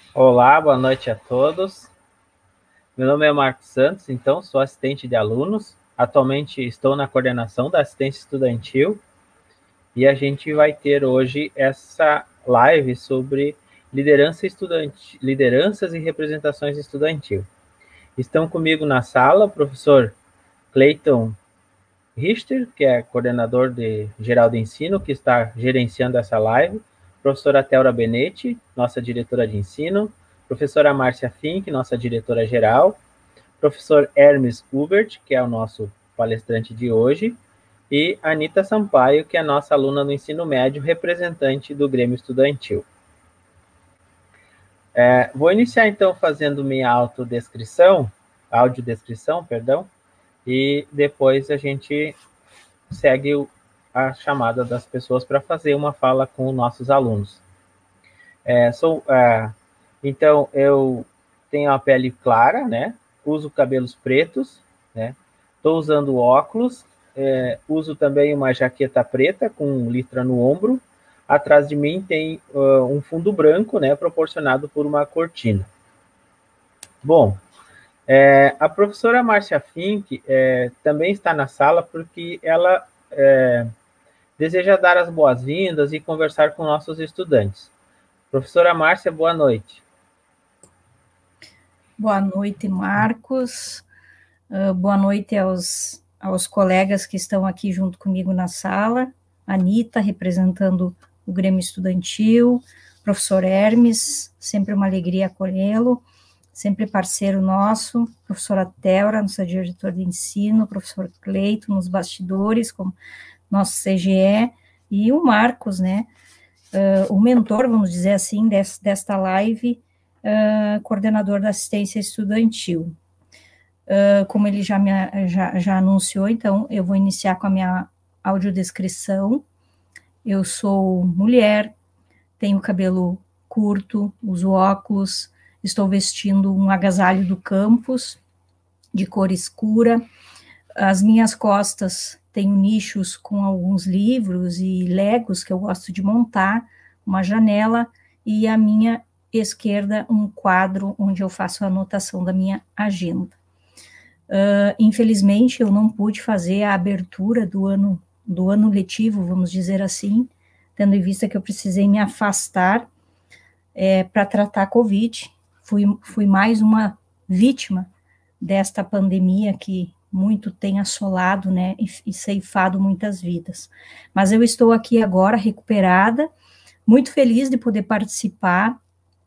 Olá, boa noite a todos. Meu nome é Marcos Santos, então sou assistente de alunos. Atualmente estou na coordenação da assistência estudantil e a gente vai ter hoje essa live sobre lideranças e representações estudantil. Estão comigo na sala o professor Cleiton Richter, que é coordenador geral de ensino, que está gerenciando essa live, professora Telra Benetti, nossa diretora de ensino, professora Márcia Fink, nossa diretora geral, professor Hermes Hubert, que é o nosso palestrante de hoje, e Anita Sampaio, que é a nossa aluna do ensino médio, representante do Grêmio Estudantil. Vou iniciar, então, fazendo minha audiodescrição, e depois a gente segue a chamada das pessoas para fazer uma fala com nossos alunos. Então, eu tenho a pele clara, né? Uso cabelos pretos, né? Estou usando óculos, uso também uma jaqueta preta com listra no ombro. Atrás de mim tem um fundo branco, né? Proporcionado por uma cortina. Bom, a professora Márcia Fink também está na sala porque ela deseja dar as boas-vindas e conversar com nossos estudantes. Professora Márcia, boa noite. Boa noite, Marcos. Boa noite aos colegas que estão aqui junto comigo na sala. Anita, representando o Grêmio Estudantil, professor Hermes, sempre uma alegria acolhê-lo, sempre parceiro nosso, professora Telra, nossa diretora de ensino, professor Cleito, nos bastidores, como nosso CGE, e o Marcos, né, o mentor, vamos dizer assim, desta live, coordenador da assistência estudantil. Como ele já anunciou, então, eu vou iniciar com a minha audiodescrição. Eu sou mulher, tenho cabelo curto, uso óculos, estou vestindo um agasalho do campus, de cor escura. As minhas costas tenho nichos com alguns livros e legos que eu gosto de montar, uma janela, e à minha esquerda um quadro onde eu faço a anotação da minha agenda. Infelizmente, eu não pude fazer a abertura do ano letivo, vamos dizer assim, tendo em vista que eu precisei me afastar para tratar a Covid. Fui mais uma vítima desta pandemia que muito tem assolado, né, e ceifado muitas vidas. Mas eu estou aqui agora, recuperada, muito feliz de poder participar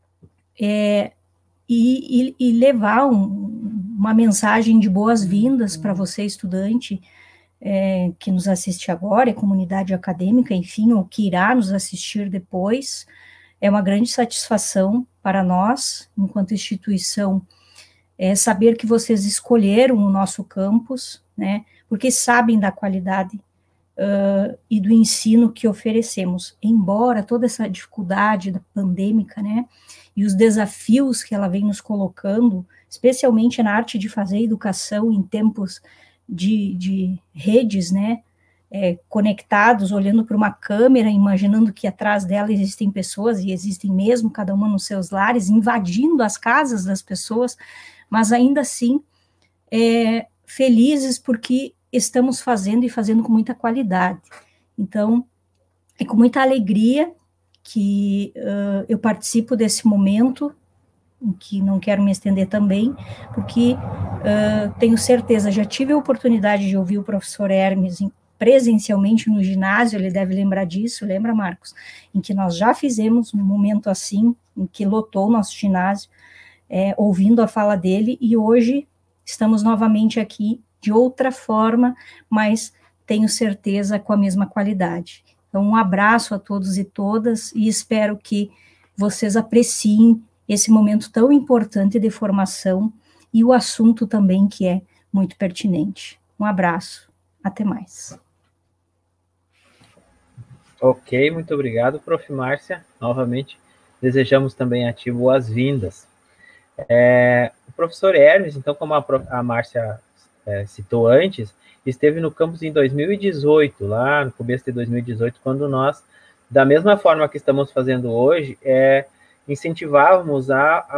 e levar uma mensagem de boas-vindas para você, estudante, que nos assiste agora, e comunidade acadêmica, enfim, ou que irá nos assistir depois. É uma grande satisfação para nós, enquanto instituição, saber que vocês escolheram o nosso campus, né, porque sabem da qualidade e do ensino que oferecemos, embora toda essa dificuldade da pandêmica, né, e os desafios que ela vem nos colocando, especialmente na arte de fazer educação em tempos de redes, né, conectados, olhando para uma câmera, imaginando que atrás dela existem pessoas, e existem mesmo, cada uma nos seus lares, invadindo as casas das pessoas, mas ainda assim, felizes porque estamos fazendo e fazendo com muita qualidade. Então, é com muita alegria que eu participo desse momento, em que não quero me estender também, porque tenho certeza, já tive a oportunidade de ouvir o professor Hermes presencialmente no ginásio, ele deve lembrar disso, lembra, Marcos? Em que nós já fizemos um momento assim, em que lotou o nosso ginásio, ouvindo a fala dele, e hoje estamos novamente aqui de outra forma, mas tenho certeza com a mesma qualidade. Então, um abraço a todos e todas, e espero que vocês apreciem esse momento tão importante de formação e o assunto também que é muito pertinente. Um abraço, até mais. Ok, muito obrigado, prof. Márcia. Novamente, desejamos também a ti boas-vindas. O professor Hermes, então, como a Márcia citou antes, esteve no campus em 2018, lá no começo de 2018, quando nós, da mesma forma que estamos fazendo hoje, incentivávamos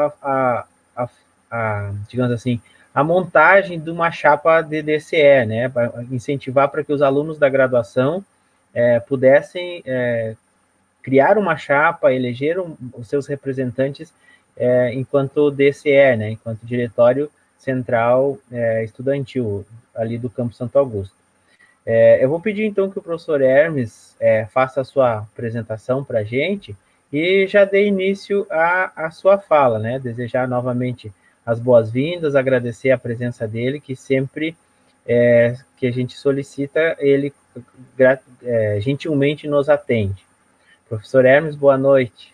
digamos assim, a montagem de uma chapa de DCE, né, para incentivar para que os alunos da graduação pudessem criar uma chapa, eleger os seus representantes enquanto DCE, né, enquanto Diretório Central Estudantil, ali do Campo Santo Augusto. Eu vou pedir, então, que o professor Hermes faça a sua apresentação para a gente e já dê início à sua fala, né? Desejar novamente as boas-vindas, agradecer a presença dele, que sempre que a gente solicita, ele gentilmente nos atende. Professor Hermes, boa noite.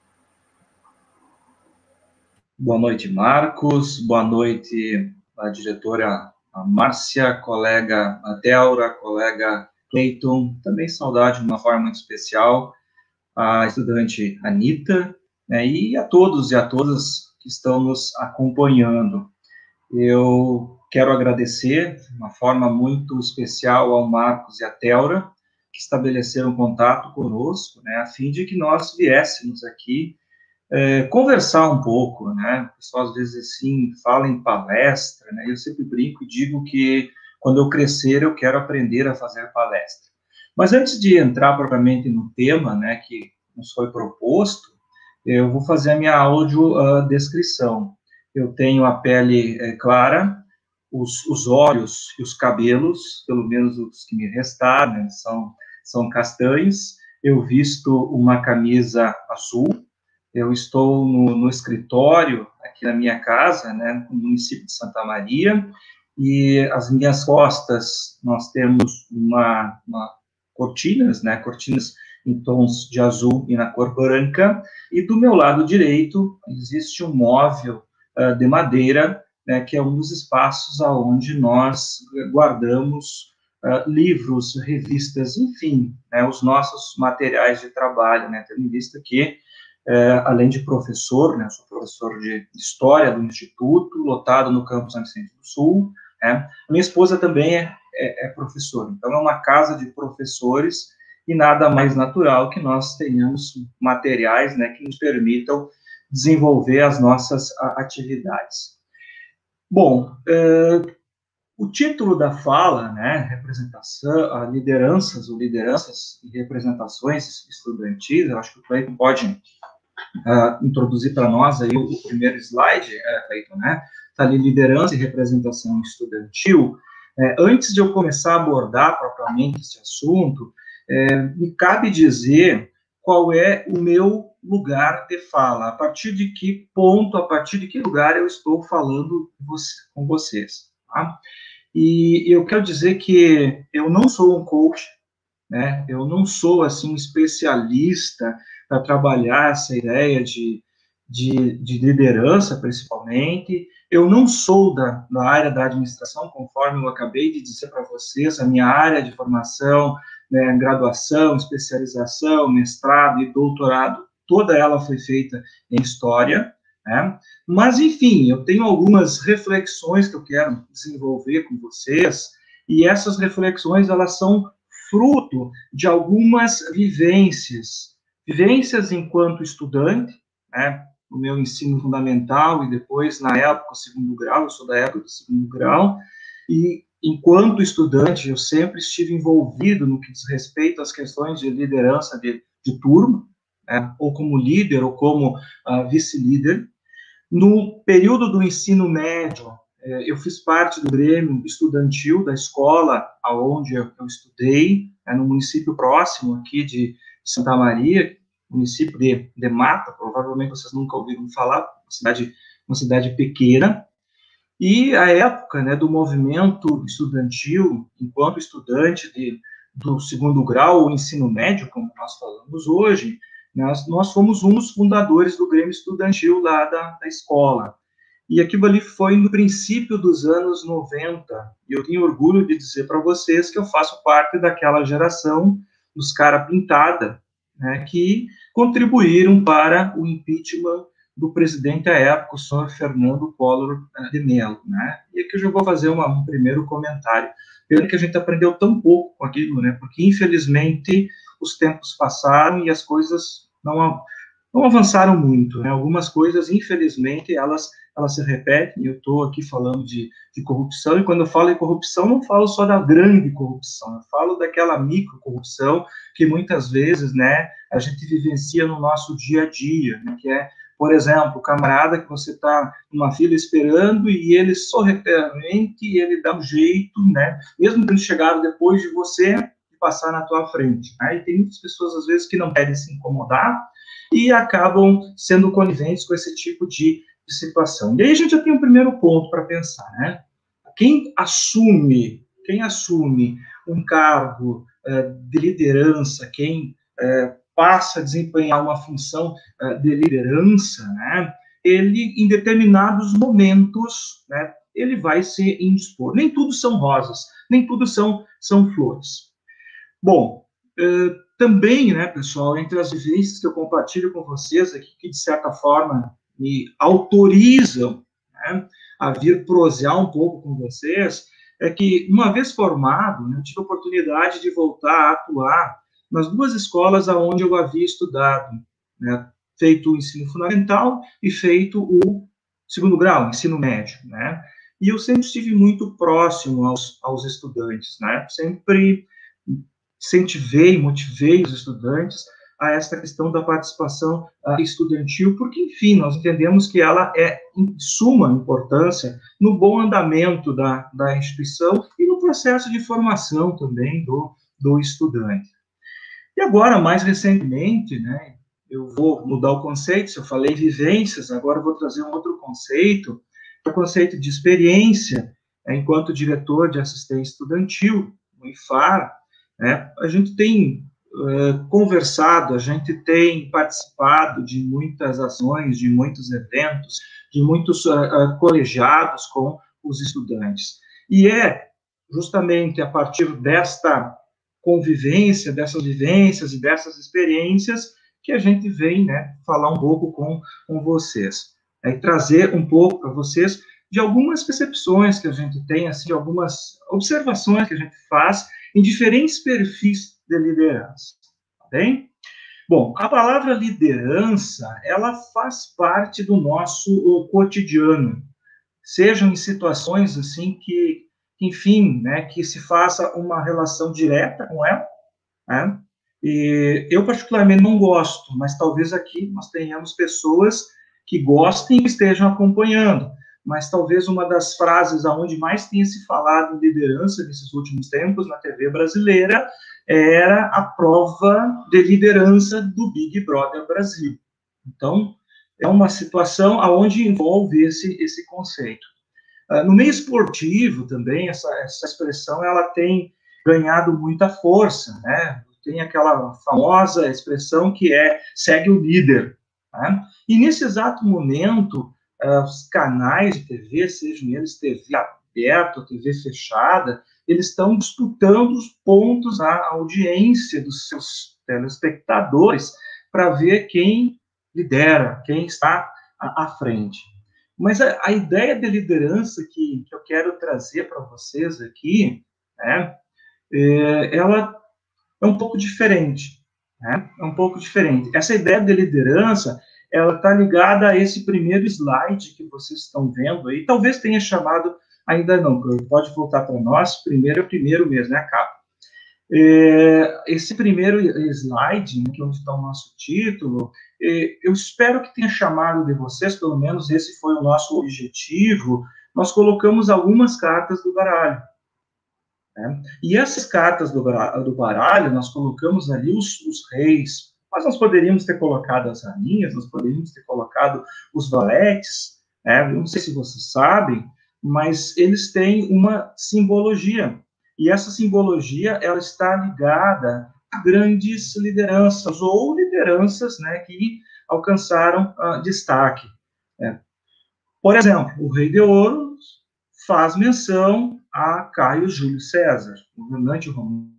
Boa noite, Marcos. Boa noite, a diretora Márcia, colega Délora, colega Cleiton. Também saudade de uma forma muito especial a estudante Anita, né, e a todos e a todas que estão nos acompanhando. Eu quero agradecer de uma forma muito especial ao Marcos e à Délora, que estabeleceram contato conosco, né, a fim de que nós viéssemos aqui conversar um pouco, né? O pessoal às vezes assim fala em palestra, né? Eu sempre brinco e digo que quando eu crescer eu quero aprender a fazer palestra. Mas antes de entrar propriamente no tema, né, que nos foi proposto, eu vou fazer a minha audiodescrição. Eu tenho a pele clara, os olhos e os cabelos, pelo menos os que me restaram, né, são castanhos. Eu visto uma camisa azul. Eu estou no escritório aqui na minha casa, né, no município de Santa Maria, e as minhas costas nós temos uma cortinas, né, cortinas em tons de azul e na cor branca, e do meu lado direito existe um móvel de madeira, né, que é um dos espaços aonde nós guardamos livros, revistas, enfim, né, os nossos materiais de trabalho, né, tendo em vista que além de professor, né, sou professor de História do Instituto, lotado no campus São Vicente do Sul, né, minha esposa também é professora, então é uma casa de professores e nada mais natural que nós tenhamos materiais, né, que nos permitam desenvolver as nossas atividades. Bom, o título da fala, né, representação, lideranças ou lideranças e representações estudantis, eu acho que o Cleiton pode introduzir para nós aí o primeiro slide, Cleiton, né? Está ali liderança e representação estudantil. Antes de eu começar a abordar propriamente esse assunto, me cabe dizer qual é o meu lugar de fala, a partir de que ponto, a partir de que lugar eu estou falando com vocês, tá? E eu quero dizer que eu não sou um coach, né? Eu não sou, assim, um especialista para trabalhar essa ideia de liderança, principalmente. Eu não sou da área da administração, conforme eu acabei de dizer para vocês, a minha área de formação, né, graduação, especialização, mestrado e doutorado, toda ela foi feita em História, né? Mas, enfim, eu tenho algumas reflexões que eu quero desenvolver com vocês, e essas reflexões, elas são fruto de algumas vivências enquanto estudante, né, no meu ensino fundamental e depois, na época, segundo grau, eu sou da época do segundo grau, e enquanto estudante eu sempre estive envolvido no que diz respeito às questões de liderança de turma, né, ou como líder ou como vice-líder. No período do ensino médio, eu fiz parte do Grêmio estudantil da escola onde eu estudei, no município próximo aqui de Santa Maria, município de Mata, provavelmente vocês nunca ouviram falar, uma cidade pequena. E a época, né, do movimento estudantil, enquanto estudante do segundo grau ou ensino médio, como nós falamos hoje, nós fomos um dos fundadores do Grêmio estudantil lá da escola. E aquilo ali foi no princípio dos anos 90, e eu tenho orgulho de dizer para vocês que eu faço parte daquela geração dos cara pintada, né, que contribuíram para o impeachment do presidente à época, o senhor Fernando Collor de Mello, né? E aqui eu já vou fazer um primeiro comentário. Pena que a gente aprendeu tão pouco com aquilo, né? Porque, infelizmente, os tempos passaram e as coisas não avançaram muito, né? Algumas coisas, infelizmente, elas se repetem. Eu estou aqui falando de corrupção, e quando eu falo em corrupção, não falo só da grande corrupção, eu falo daquela micro-corrupção que muitas vezes, né, a gente vivencia no nosso dia a dia, né, que é, por exemplo, o camarada que você está numa fila esperando e ele sorrateiramente, ele dá um jeito, né, mesmo tendo chegado depois de você, de passar na tua frente. Né? E tem muitas pessoas, às vezes, que não querem se incomodar e acabam sendo coniventes com esse tipo de situação. E aí a gente já tem um primeiro ponto para pensar, né? Quem assume um cargo de liderança, quem passa a desempenhar uma função de liderança, né? Ele, em determinados momentos, né, ele vai se indispor. Nem tudo são rosas, nem tudo são flores. Bom, também, né, pessoal, entre as vivências que eu compartilho com vocês aqui, que de certa forma me autorizam, né, a vir prosear um pouco com vocês, é que, uma vez formado, né, eu tive a oportunidade de voltar a atuar nas duas escolas aonde eu havia estudado, né, feito o ensino fundamental e feito o segundo grau, ensino médio, né, e eu sempre estive muito próximo aos estudantes, né, sempre incentivei e motivei os estudantes a essa questão da participação estudantil, porque, enfim, nós entendemos que ela é de suma importância no bom andamento da instituição e no processo de formação também do estudante. E agora, mais recentemente, né, eu vou mudar o conceito, se eu falei vivências, agora eu vou trazer um outro conceito, que é o conceito de experiência, enquanto diretor de assistência estudantil, no IFAR, né, a gente tem conversado, a gente tem participado de muitas ações, de muitos eventos, de muitos colegiados com os estudantes. E é justamente a partir desta convivência, dessas vivências e dessas experiências que a gente vem, né, falar um pouco com vocês. E trazer um pouco para vocês de algumas percepções que a gente tem, assim, de algumas observações que a gente faz em diferentes perfis de liderança, tá bem? Bom, a palavra liderança, ela faz parte do nosso cotidiano, sejam em situações, assim, que, enfim, né, que se faça uma relação direta com ela, né? E eu, particularmente, não gosto, mas talvez aqui nós tenhamos pessoas que gostem e estejam acompanhando, mas talvez uma das frases aonde mais tenha se falado em liderança nesses últimos tempos na TV brasileira era a prova de liderança do Big Brother Brasil. Então, é uma situação aonde envolve esse conceito. No meio esportivo também, essa expressão ela tem ganhado muita força, né? Tem aquela famosa expressão que é segue o líder. Né? E nesse exato momento, os canais de TV, sejam eles TV aberta ou TV fechada, eles estão disputando os pontos à audiência dos seus telespectadores para ver quem lidera, quem está à frente. Mas a ideia de liderança que eu quero trazer para vocês aqui, né, ela é um pouco diferente, né? É um pouco diferente. Essa ideia de liderança, ela está ligada a esse primeiro slide que vocês estão vendo aí. Talvez tenha chamado, ainda não, pode voltar para nós. Primeiro é o primeiro mesmo, né, capa? Esse primeiro slide, né, que é onde está o nosso título, eu espero que tenha chamado de vocês, pelo menos esse foi o nosso objetivo. Nós colocamos algumas cartas do baralho. Né? E essas cartas do baralho, nós colocamos ali os reis, mas nós poderíamos ter colocado as rainhas, nós poderíamos ter colocado os valetes, né? Eu não sei se vocês sabem, mas eles têm uma simbologia, e essa simbologia ela está ligada a grandes lideranças, ou lideranças, né, que alcançaram destaque. Né? Por exemplo, o Rei de Ouros faz menção a Caio Júlio César, governante romano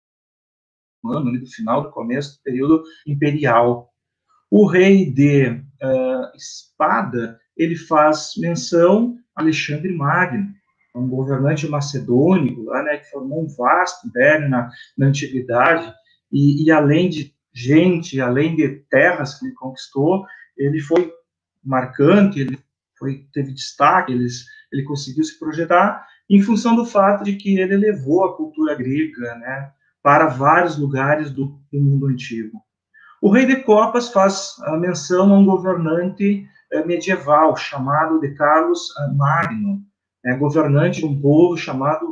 do final do começo do período imperial. O Rei de Espada, ele faz menção a Alexandre Magno, um governante macedônico, lá, né, que formou um vasto império na antiguidade, e além de gente, além de terras que ele conquistou, ele foi marcante, teve destaque, ele conseguiu se projetar em função do fato de que ele levou a cultura grega, né, para vários lugares do mundo antigo. O rei de Copas faz a menção a um governante medieval chamado de Carlos Magno, governante de um povo chamado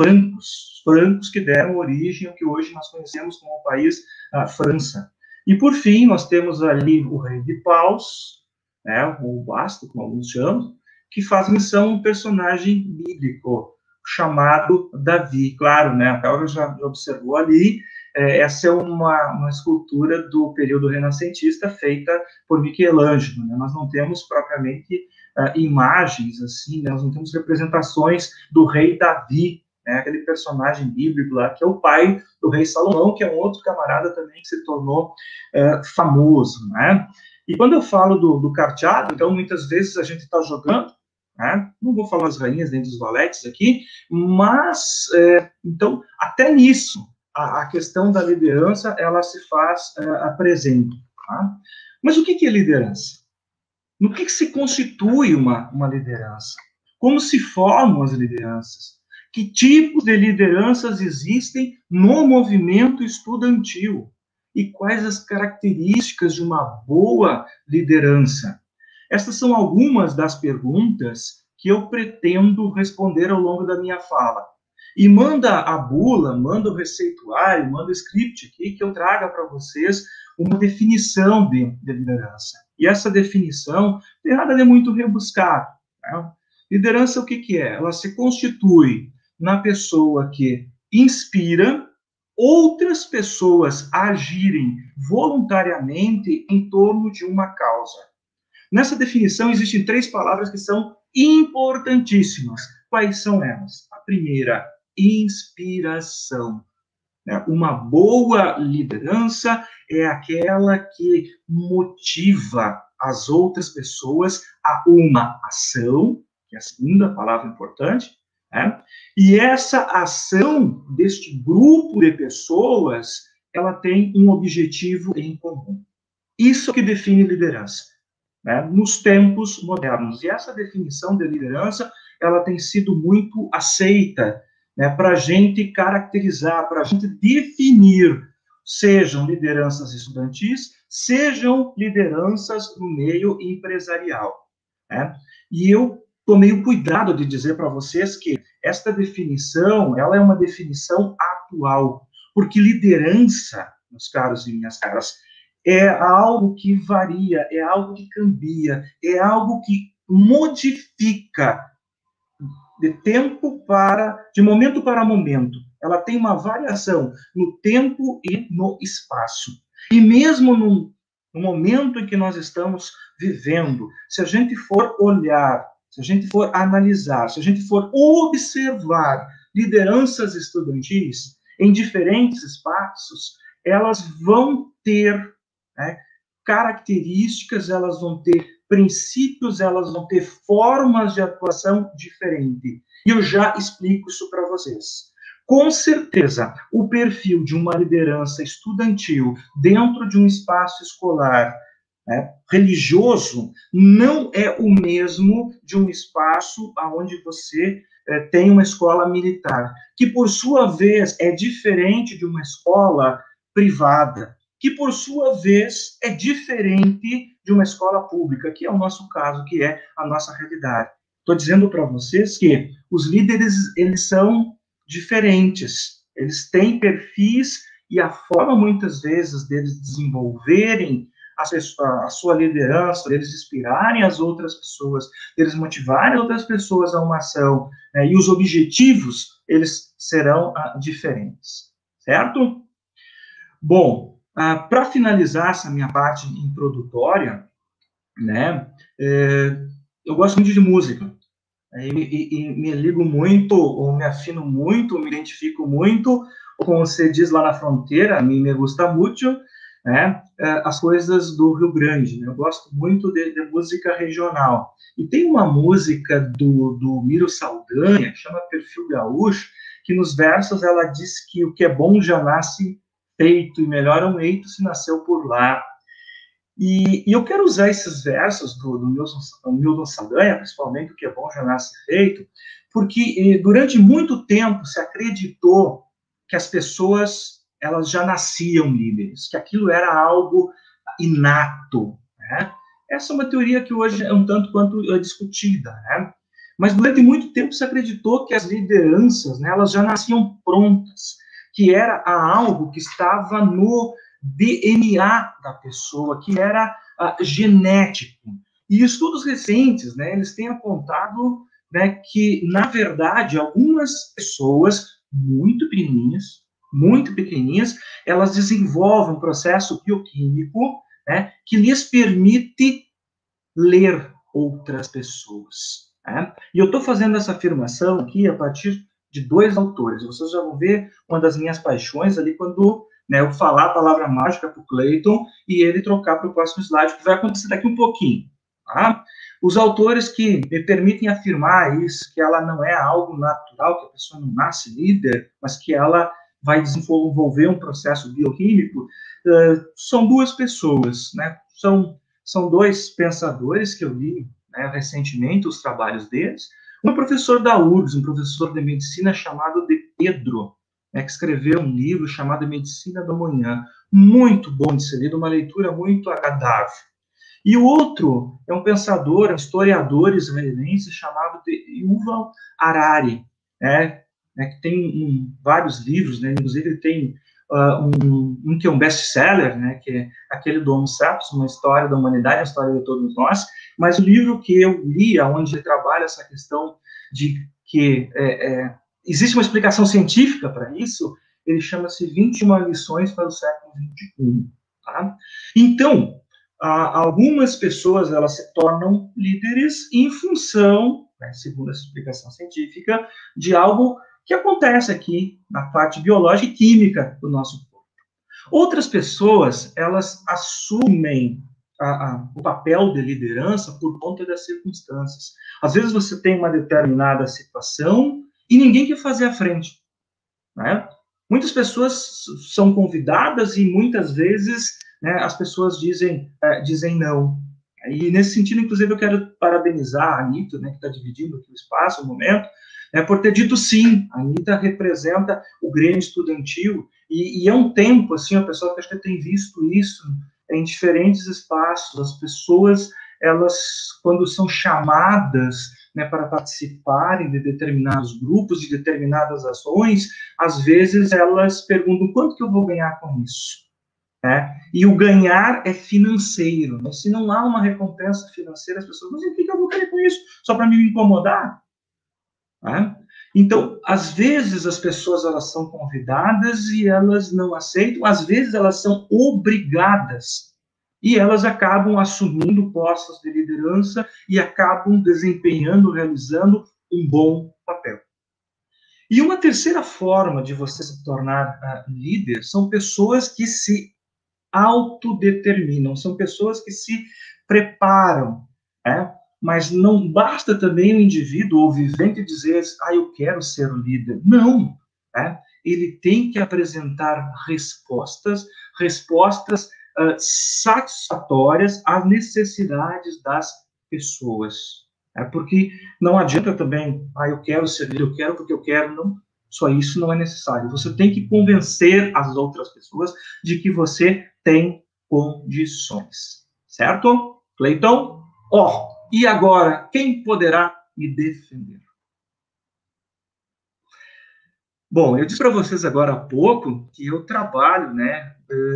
francos que deram origem ao que hoje nós conhecemos como o país França. E, por fim, nós temos ali o rei de Paus, ou Basto, como alguns chamam, que faz menção a um personagem bíblico chamado Davi. Claro, né, a Laura já observou ali, essa é uma escultura do período renascentista feita por Michelangelo, né? Nós não temos propriamente imagens, assim, né? Nós não temos representações do rei Davi, né? Aquele personagem bíblico lá, que é o pai do rei Salomão, que é um outro camarada também que se tornou famoso, né? E quando eu falo do carteado, então, muitas vezes a gente está jogando, né? Não vou falar das rainhas nem dos valetes aqui, mas, então, até nisso, a questão da liderança, ela se faz presente. Tá? Mas o que é liderança? No que se constitui uma liderança? Como se formam as lideranças? Que tipos de lideranças existem no movimento estudantil? E quais as características de uma boa liderança? Estas são algumas das perguntas que eu pretendo responder ao longo da minha fala. E manda a bula, manda o receituário, manda o script aqui, que eu traga para vocês uma definição de liderança. E essa definição não tem nada de muito rebuscado. Né? Liderança, o que é? Ela se constitui na pessoa que inspira outras pessoas a agirem voluntariamente em torno de uma causa. Nessa definição, existem 3 palavras que são importantíssimas. Quais são elas? A primeira, inspiração. Uma boa liderança é aquela que motiva as outras pessoas a uma ação, que é a segunda palavra importante, né? E essa ação deste grupo de pessoas, ela tem um objetivo em comum. Isso que define liderança, né? Nos tempos modernos. E essa definição de liderança, ela tem sido muito aceita, né, para a gente caracterizar, para a gente definir, sejam lideranças estudantis, sejam lideranças no meio empresarial. Né? E eu tomei o cuidado de dizer para vocês que esta definição, ela é uma definição atual, porque liderança, meus caros e minhas caras, é algo que varia, é algo que cambia, é algo que modifica de momento para momento. Ela tem uma variação no tempo e no espaço. E mesmo no momento em que nós estamos vivendo, se a gente for olhar, se a gente for analisar, se a gente for observar lideranças estudantis em diferentes espaços, elas vão ter, né, características, elas vão ter princípios, elas vão ter formas de atuação diferentes. E eu já explico isso para vocês. Com certeza, o perfil de uma liderança estudantil dentro de um espaço escolar, né, religioso, não é o mesmo de um espaço onde você tem uma escola militar, que, por sua vez, é diferente de uma escola privada, que, por sua vez, é diferente de uma escola pública, que é o nosso caso, que é a nossa realidade. Estou dizendo para vocês que os líderes, eles são diferentes, eles têm perfis e a forma, muitas vezes, deles desenvolverem a sua liderança, deles inspirarem as outras pessoas, deles motivarem outras pessoas a uma ação, né, e os objetivos, eles serão diferentes, certo? Bom, para finalizar essa minha parte introdutória, né, eu gosto muito de música, e me ligo muito, ou me afino muito, me identifico muito, como você diz lá na fronteira, me gusta muito, né, as coisas do Rio Grande, né? Eu gosto muito de música regional. E tem uma música do Miro Saldanha, que chama Perfil Gaúcho, que nos versos ela diz que o que é bom já nasce feito, e melhor é um eito se nasceu por lá. E eu quero usar esses versos do Milton Saldanha, principalmente, o que é bom já nasce feito, porque durante muito tempo se acreditou que as pessoas elas já nasciam líderes, que aquilo era algo inato, né? Essa é uma teoria que hoje é um tanto quanto discutida, né? Mas durante muito tempo se acreditou que as lideranças, né, elas já nasciam prontas, que era algo que estava no DNA da pessoa, que era genético. E estudos recentes, né, eles têm apontado, né, que, na verdade, algumas pessoas muito pequenininhas, elas desenvolvem um processo bioquímico, né, que lhes permite ler outras pessoas. Né? E eu estou fazendo essa afirmação aqui a partir de 2 autores. Vocês já vão ver uma das minhas paixões ali quando, né, eu falar a palavra mágica para o Clayton e ele trocar para o próximo slide, que vai acontecer daqui um pouquinho. Tá? Os autores que me permitem afirmar isso, que ela não é algo natural, que a pessoa não nasce líder, mas que ela vai desenvolver um processo bioquímico, são 2 pessoas, né? São 2 pensadores que eu li, né, recentemente, os trabalhos deles. Um professor da URGS, um professor de medicina chamado de Pedro, né, que escreveu um livro chamado Medicina da Manhã, muito bom de ser lido, uma leitura muito agradável. E o outro é um pensador, um historiador israelense chamado de Yuval Harari, né, que tem vários livros, né, inclusive ele tem um que é um best-seller, né, que é aquele do Homo Sapiens, uma história da humanidade, a história de todos nós, mas o livro que eu li, onde ele trabalha essa questão de que existe uma explicação científica para isso, ele chama-se 21 lições para o século XXI. Tá? Então, algumas pessoas elas se tornam líderes em função, né, segundo essa explicação científica, de algo que acontece aqui na parte biológica e química do nosso corpo. Outras pessoas, elas assumem o papel de liderança por conta das circunstâncias. Às vezes você tem uma determinada situação e ninguém quer fazer à frente. Né? Muitas pessoas são convidadas e muitas vezes, né, as pessoas dizem não. E nesse sentido, inclusive, eu quero parabenizar a Anitta, né, que está dividindo aqui o espaço, o momento, por ter dito sim. A Anitta representa o Grêmio Estudantil, e é um tempo, assim, a pessoa que acho que tem visto isso em diferentes espaços. As pessoas, elas, quando são chamadas, né, para participarem de determinados grupos, de determinadas ações, às vezes elas perguntam quanto que eu vou ganhar com isso? E o ganhar é financeiro. Né? Se não há uma recompensa financeira, as pessoas, mas o que eu vou querer com isso? Só para me incomodar? Né? Então, às vezes as pessoas elas são convidadas e elas não aceitam, às vezes elas são obrigadas e elas acabam assumindo postos de liderança e acabam desempenhando, realizando um bom papel. E uma terceira forma de você se tornar líder são pessoas que se autodeterminam, são pessoas que se preparam, né? Mas não basta também o indivíduo ou vivente dizer, eu quero ser o líder. Não, né? Ele tem que apresentar respostas satisfatórias às necessidades das pessoas. Porque não adianta também, eu quero ser líder, eu quero porque eu quero, não. Só isso não é necessário. Você tem que convencer as outras pessoas de que você tem condições. Certo? Clayton? E agora, quem poderá me defender? Bom, eu disse para vocês agora há pouco que eu trabalho, né,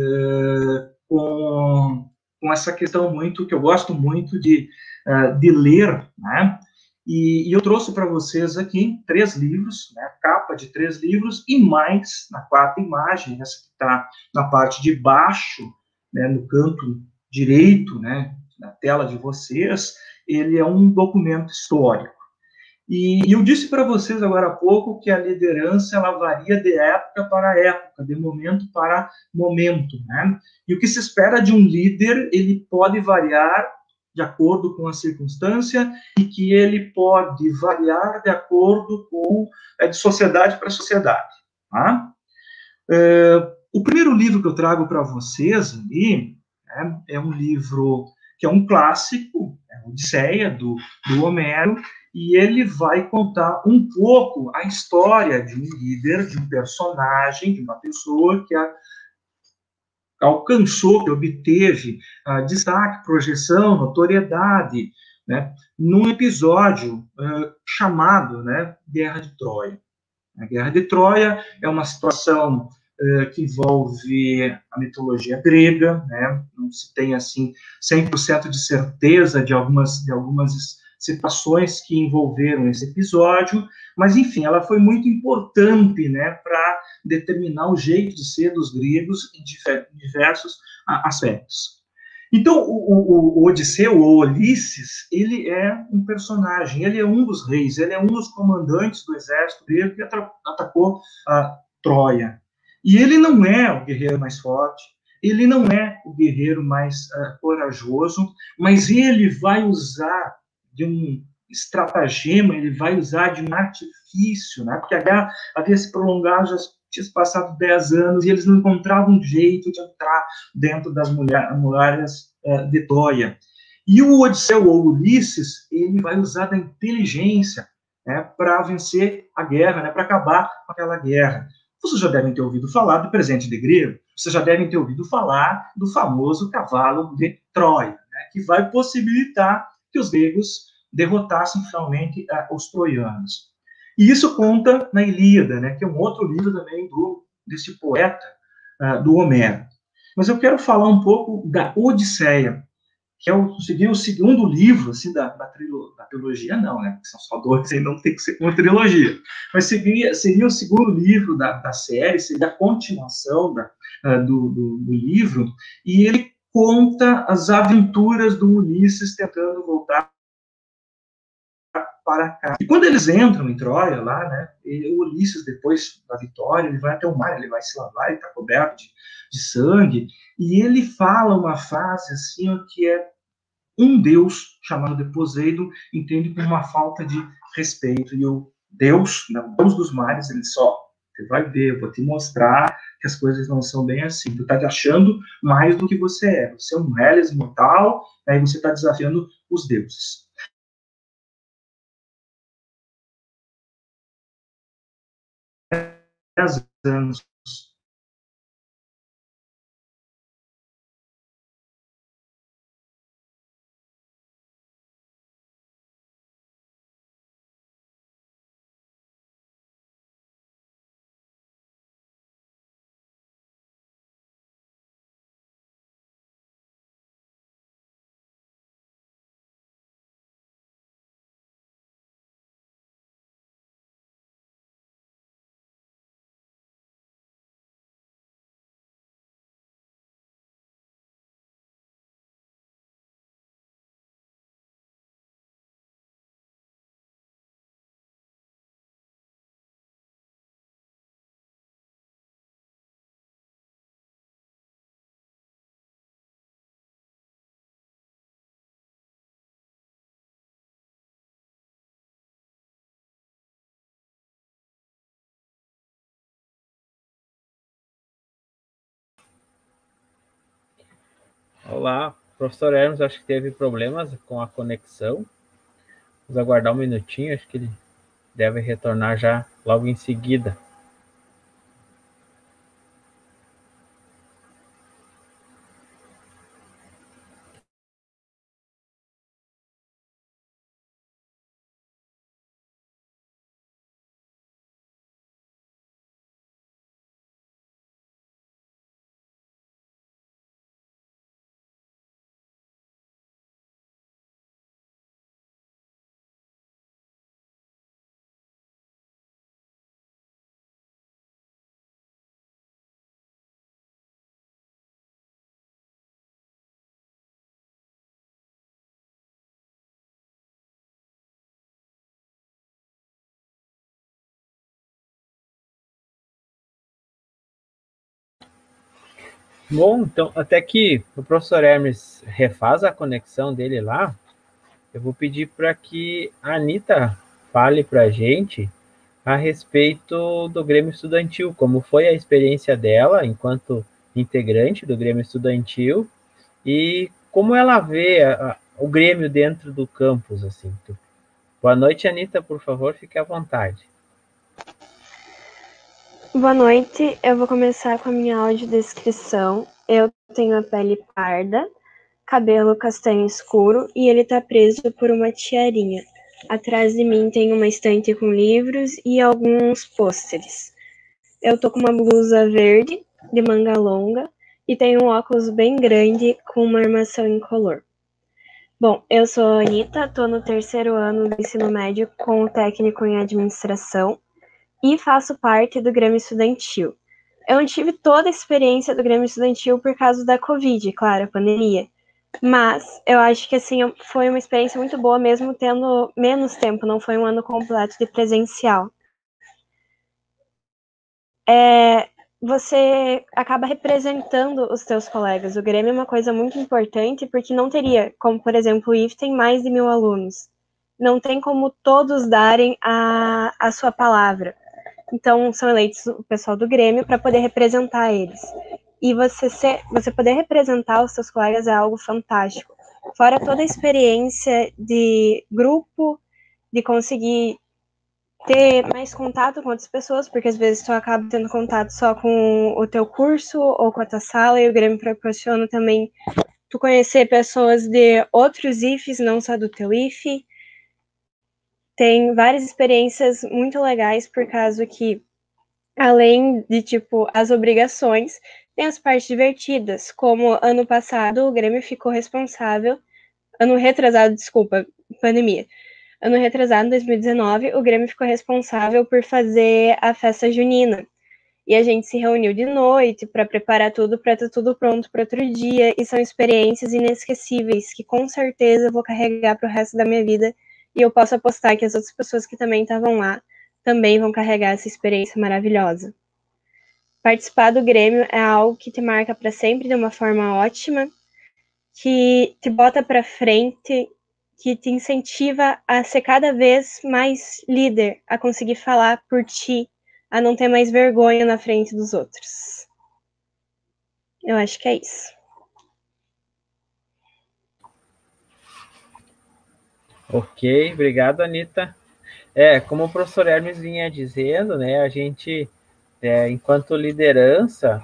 com essa questão muito, que eu gosto muito de ler, né? E eu trouxe para vocês aqui 3 livros, né, capa de 3 livros, e mais, na 4ª imagem, essa que está na parte de baixo, né, no canto direito, né, na tela de vocês, ele é um documento histórico. E eu disse para vocês agora há pouco que a liderança ela varia de época para época, de momento para momento, né? E o que se espera de um líder, ele pode variar de acordo com a circunstância e que ele pode variar de acordo com de sociedade para sociedade. Tá? O primeiro livro que eu trago para vocês ali é um livro que é um clássico, é a Odisseia, do Homero, e ele vai contar um pouco a história de um líder, de um personagem, de uma pessoa que alcançou, que obteve destaque, projeção, notoriedade, né, num episódio chamado, né, Guerra de Troia. A Guerra de Troia é uma situação que envolve a mitologia grega, né? Não se tem assim 100% de certeza de algumas situações que envolveram esse episódio, mas enfim, ela foi muito importante, né, para determinar o jeito de ser dos gregos em diversos aspectos. Então, o Odisseu, ou Ulisses, ele é um personagem, ele é um dos reis, ele é um dos comandantes do exército grego que atacou a Troia. E ele não é o guerreiro mais forte, ele não é o guerreiro mais corajoso, mas ele vai usar de um estratagema, ele vai usar de um artifício, né? Porque a guerra havia se prolongado, já tinha passado 10 anos, e eles não encontravam um jeito de entrar dentro das muralhas de Troia. E o Odisseu, ou Ulisses, ele vai usar da inteligência, né, para vencer a guerra, né, para acabar com aquela guerra. Vocês já devem ter ouvido falar do presente de grego, vocês já devem ter ouvido falar do famoso cavalo de Troia, né, que vai possibilitar que os gregos derrotassem finalmente os troianos. E isso conta na Ilíada, né, que é um outro livro também desse poeta, do Homero. Mas eu quero falar um pouco da Odisseia, que seria o segundo livro assim, da trilogia, não, né? São só dois, aí não tem que ser uma trilogia. Mas seria o segundo livro da série, seria a continuação do livro, e ele conta as aventuras do Ulisses tentando voltar para cá. E quando eles entram em Troia, lá, né, o Ulisses, depois da vitória, ele vai até o mar, ele vai se lavar, ele está coberto de sangue, e ele fala uma frase assim, que é um deus, chamado de Poseidon, entende como uma falta de respeito, e o Deus, né, o Deus dos mares, ele você vai ver, eu vou te mostrar que as coisas não são bem assim, tu está te achando mais do que você é um Hélios mortal, aí você está desafiando os deuses. 10 anos. Olá, professor Hermes, acho que teve problemas com a conexão. Vamos aguardar um minutinho, acho que ele deve retornar já logo em seguida. Bom, então, até que o professor Hermes refaz a conexão dele lá, eu vou pedir para que a Anita fale para a gente a respeito do Grêmio Estudantil, como foi a experiência dela enquanto integrante do Grêmio Estudantil e como ela vê o Grêmio dentro do campus, assim. Boa noite, Anita, por favor, fique à vontade. Boa noite, eu vou começar com a minha audiodescrição. Eu tenho a pele parda, cabelo castanho escuro e ele tá preso por uma tiarinha. Atrás de mim tem uma estante com livros e alguns pôsteres. Eu tô com uma blusa verde, de manga longa, e tenho um óculos bem grande com uma armação incolor. Bom, eu sou a Anita, tô no 3º ano do ensino médio com o técnico em administração e faço parte do Grêmio Estudantil. Eu não tive toda a experiência do Grêmio Estudantil por causa da Covid, claro, a pandemia. Mas eu acho que assim foi uma experiência muito boa, mesmo tendo menos tempo, não foi um ano completo de presencial. Você acaba representando os teus colegas. O Grêmio é uma coisa muito importante, porque não teria, como por exemplo, o IF tem mais de 1000 alunos. Não tem como todos darem a sua palavra. Então, são eleitos o pessoal do Grêmio para poder representar eles. E você poder representar os seus colegas é algo fantástico. Fora toda a experiência de grupo, de conseguir ter mais contato com outras pessoas, porque às vezes tu acaba tendo contato só com o teu curso ou com a tua sala, e o Grêmio proporciona também tu conhecer pessoas de outros IFs, não só do teu IF. Tem várias experiências muito legais, por causa que, além de, tipo, as obrigações, tem as partes divertidas, como ano passado o Grêmio ficou responsável, ano retrasado, desculpa, pandemia. Ano retrasado, em 2019, o Grêmio ficou responsável por fazer a festa junina. E a gente se reuniu de noite para preparar tudo, para estar tudo pronto para outro dia. E são experiências inesquecíveis que com certeza eu vou carregar para o resto da minha vida. E eu posso apostar que as outras pessoas que também estavam lá também vão carregar essa experiência maravilhosa. Participar do Grêmio é algo que te marca para sempre de uma forma ótima, que te bota para frente, que te incentiva a ser cada vez mais líder, a conseguir falar por ti, a não ter mais vergonha na frente dos outros. Eu acho que é isso. Ok, obrigado, Anita. Como o professor Hermes vinha dizendo, né, a gente, enquanto liderança,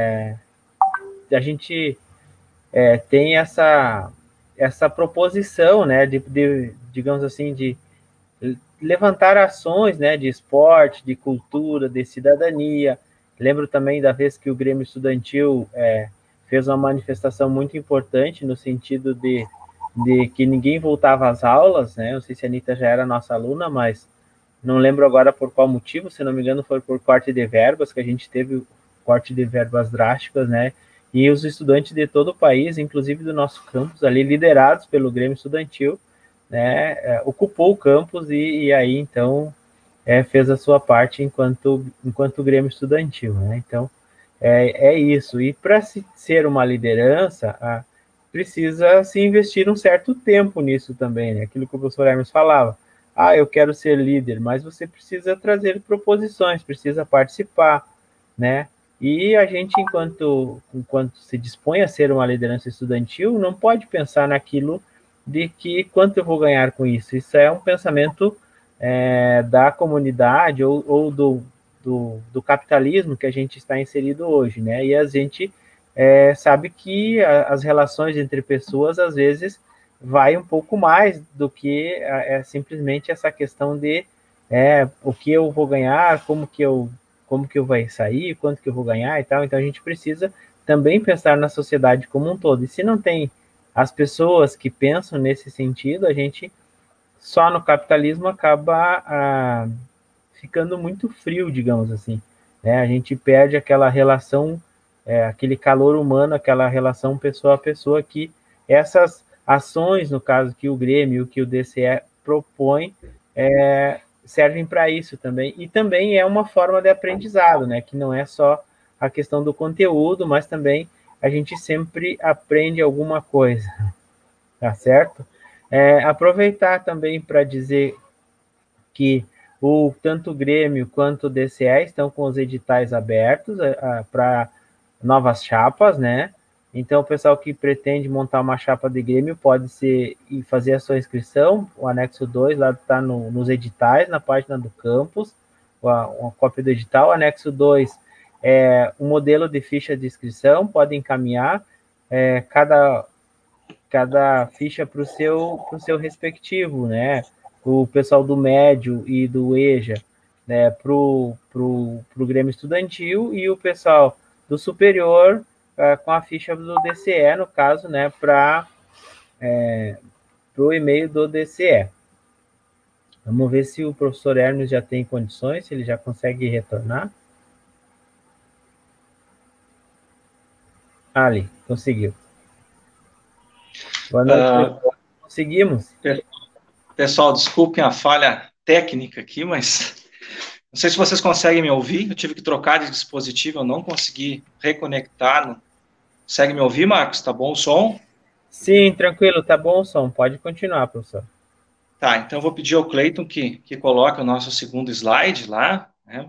a gente tem essa proposição, né, digamos assim, de levantar ações, né, de esporte, de cultura, de cidadania. Lembro também da vez que o Grêmio Estudantil fez uma manifestação muito importante no sentido de que ninguém voltava às aulas, né? Não sei se a Anita já era nossa aluna, mas não lembro agora por qual motivo, se não me engano foi por corte de verbas, que a gente teve corte de verbas drásticas, né? E os estudantes de todo o país, inclusive do nosso campus ali, liderados pelo Grêmio Estudantil, né, ocupou o campus e aí, então, fez a sua parte enquanto Grêmio Estudantil, né? Então, é isso. E para ser uma liderança, precisa se investir um certo tempo nisso também, né? Aquilo que o professor Hermes falava. Eu quero ser líder, mas você precisa trazer proposições, precisa participar, né? E a gente, enquanto se dispõe a ser uma liderança estudantil, não pode pensar naquilo de que quanto eu vou ganhar com isso. Isso é um pensamento da comunidade ou do capitalismo que a gente está inserido hoje, né? E a gente sabe que as relações entre pessoas, às vezes, vai um pouco mais do que simplesmente essa questão de o que eu vou ganhar, como que eu vai sair, quanto que eu vou ganhar e tal. Então, a gente precisa também pensar na sociedade como um todo. E se não tem as pessoas que pensam nesse sentido, a gente só no capitalismo acaba ficando muito frio, digamos assim, né? A gente perde aquela relação, aquele calor humano, aquela relação pessoa a pessoa, que essas ações, no caso que o Grêmio, que o DCE propõe, servem para isso também. E também é uma forma de aprendizado, né? Que não é só a questão do conteúdo, mas também a gente sempre aprende alguma coisa, tá certo? Aproveitar também para dizer que Tanto o Grêmio quanto o DCE estão com os editais abertos para novas chapas, né? Então, o pessoal que pretende montar uma chapa de Grêmio pode ir fazer a sua inscrição. O anexo 2 lá está nos editais, na página do campus, uma cópia do edital. O anexo 2 é um modelo de ficha de inscrição, pode encaminhar cada ficha para o seu respectivo, né? O pessoal do médio e do EJA, né, para o Grêmio Estudantil, e o pessoal do superior com a ficha do DCE, no caso, né, para o e-mail do DCE. Vamos ver se o professor Hermes já tem condições, se ele já consegue retornar. Ali, conseguiu. Boa noite, conseguimos. Pessoal, desculpem a falha técnica aqui, mas não sei se vocês conseguem me ouvir. Eu tive que trocar de dispositivo, eu não consegui reconectar. Consegue me ouvir, Marcos? Tá bom o som? Sim, tranquilo, tá bom o som. Pode continuar, professor. Tá, então eu vou pedir ao Cleiton que coloque o nosso segundo slide lá, né?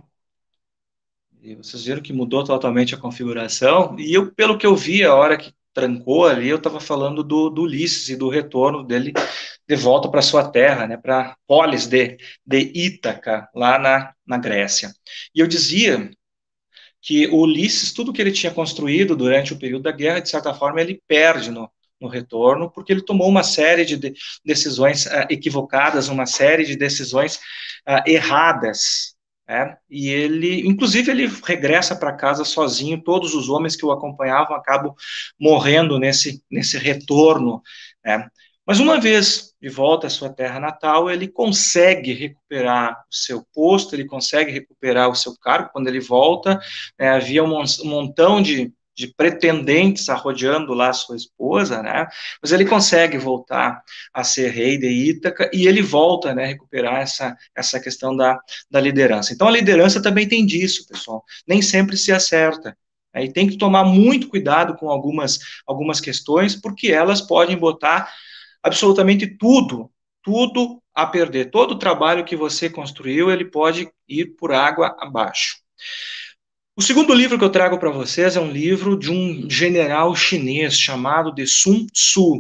E vocês viram que mudou totalmente a configuração. E eu, pelo que eu vi, a hora que trancou ali, eu estava falando do Ulisses e do retorno dele de volta para sua terra, né, para Polis de Ítaca, lá na Grécia. E eu dizia que o Ulisses, tudo que ele tinha construído durante o período da guerra, de certa forma, ele perde no retorno, porque ele tomou uma série de decisões equivocadas, uma série de decisões erradas, né? E ele, inclusive, ele regressa para casa sozinho. Todos os homens que o acompanhavam acabam morrendo nesse retorno, né? Mas uma vez de volta à sua terra natal, ele consegue recuperar o seu posto, ele consegue recuperar o seu cargo. Quando ele volta, havia um montão de pretendentes arrodeando lá a sua esposa, né? Mas ele consegue voltar a ser rei de Ítaca e ele volta, né, a recuperar essa questão da liderança. Então, a liderança também tem disso, pessoal. Nem sempre se acerta. E tem que tomar muito cuidado com algumas questões, porque elas podem botar absolutamente tudo a perder. Todo o trabalho que você construiu, ele pode ir por água abaixo. O segundo livro que eu trago para vocês é um livro de um general chinês chamado de Sun Tzu.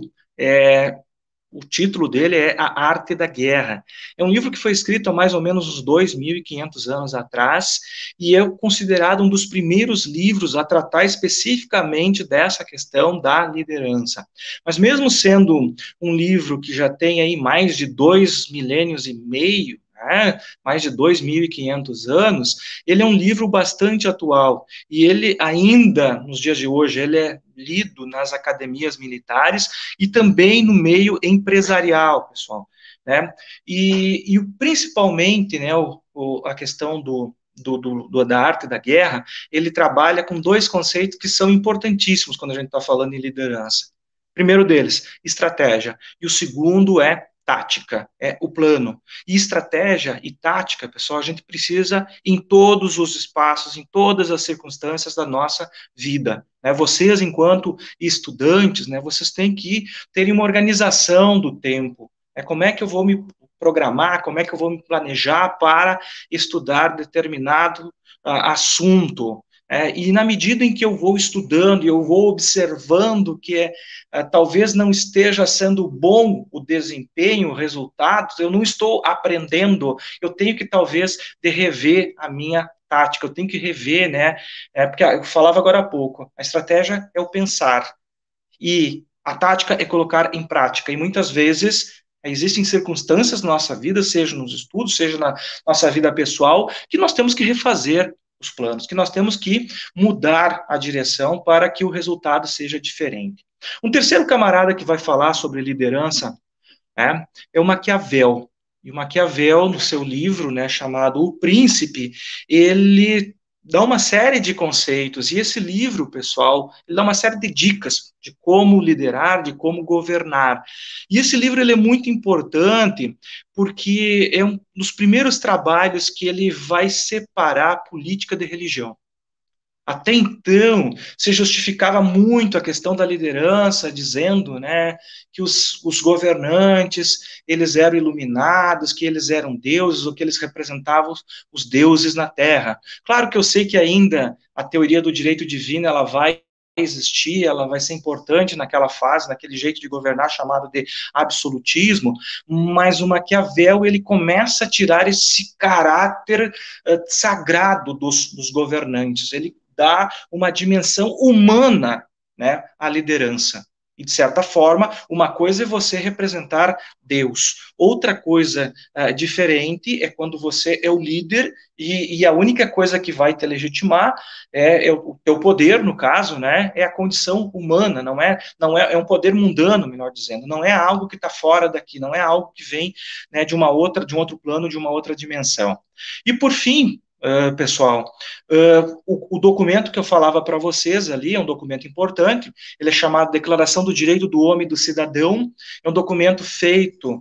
O título dele é A Arte da Guerra. É um livro que foi escrito há mais ou menos uns 2.500 anos atrás e é considerado um dos primeiros livros a tratar especificamente dessa questão da liderança. Mas mesmo sendo um livro que já tem aí mais de 2 milênios e meio, mais de 2.500 anos, ele é um livro bastante atual, e ele ainda, nos dias de hoje, ele é lido nas academias militares e também no meio empresarial, pessoal, né? E principalmente, né, a questão da arte da guerra, ele trabalha com dois conceitos que são importantíssimos quando a gente está falando em liderança. O primeiro deles, estratégia, e o segundo é tática, é o plano. E estratégia e tática, pessoal, a gente precisa em todos os espaços, em todas as circunstâncias da nossa vida. Né? Vocês, enquanto estudantes, né, vocês têm que ter uma organização do tempo. Como é que eu vou me programar, como é que eu vou me planejar para estudar determinado assunto? E na medida em que eu vou estudando e eu vou observando que talvez não esteja sendo bom o desempenho, o resultado, eu não estou aprendendo, eu tenho que talvez rever a minha tática, eu tenho que rever, né? Porque eu falava agora há pouco, a estratégia é o pensar e a tática é colocar em prática, e muitas vezes existem circunstâncias na nossa vida, seja nos estudos, seja na nossa vida pessoal, que nós temos que refazer os planos, que nós temos que mudar a direção para que o resultado seja diferente. Um terceiro camarada que vai falar sobre liderança é o Maquiavel. E o Maquiavel, no seu livro, né, chamado O Príncipe, ele dá uma série de conceitos, e esse livro, pessoal, ele dá uma série de dicas de como liderar, de como governar. E esse livro ele é muito importante, porque é um dos primeiros trabalhos que ele vai separar a política de religião. Até então, se justificava muito a questão da liderança, dizendo, né, que os governantes, eles eram iluminados, que eles eram deuses, ou que eles representavam os deuses na Terra. Claro que eu sei que ainda a teoria do direito divino, ela vai existir, ela vai ser importante naquela fase, naquele jeito de governar chamado de absolutismo, mas o Maquiavel, ele começa a tirar esse caráter sagrado dos governantes, ele dá uma dimensão humana, né, à liderança. E, de certa forma, uma coisa é você representar Deus. Outra coisa diferente é quando você é o líder e a única coisa que vai te legitimar é o teu poder, no caso, né, é a condição humana, não é um poder mundano, melhor dizendo, não é algo que está fora daqui, não é algo que vem, né, de um outro plano, de uma outra dimensão. E, por fim, pessoal, o documento que eu falava para vocês ali é um documento importante, ele é chamado Declaração do Direito do Homem e do Cidadão, é um documento feito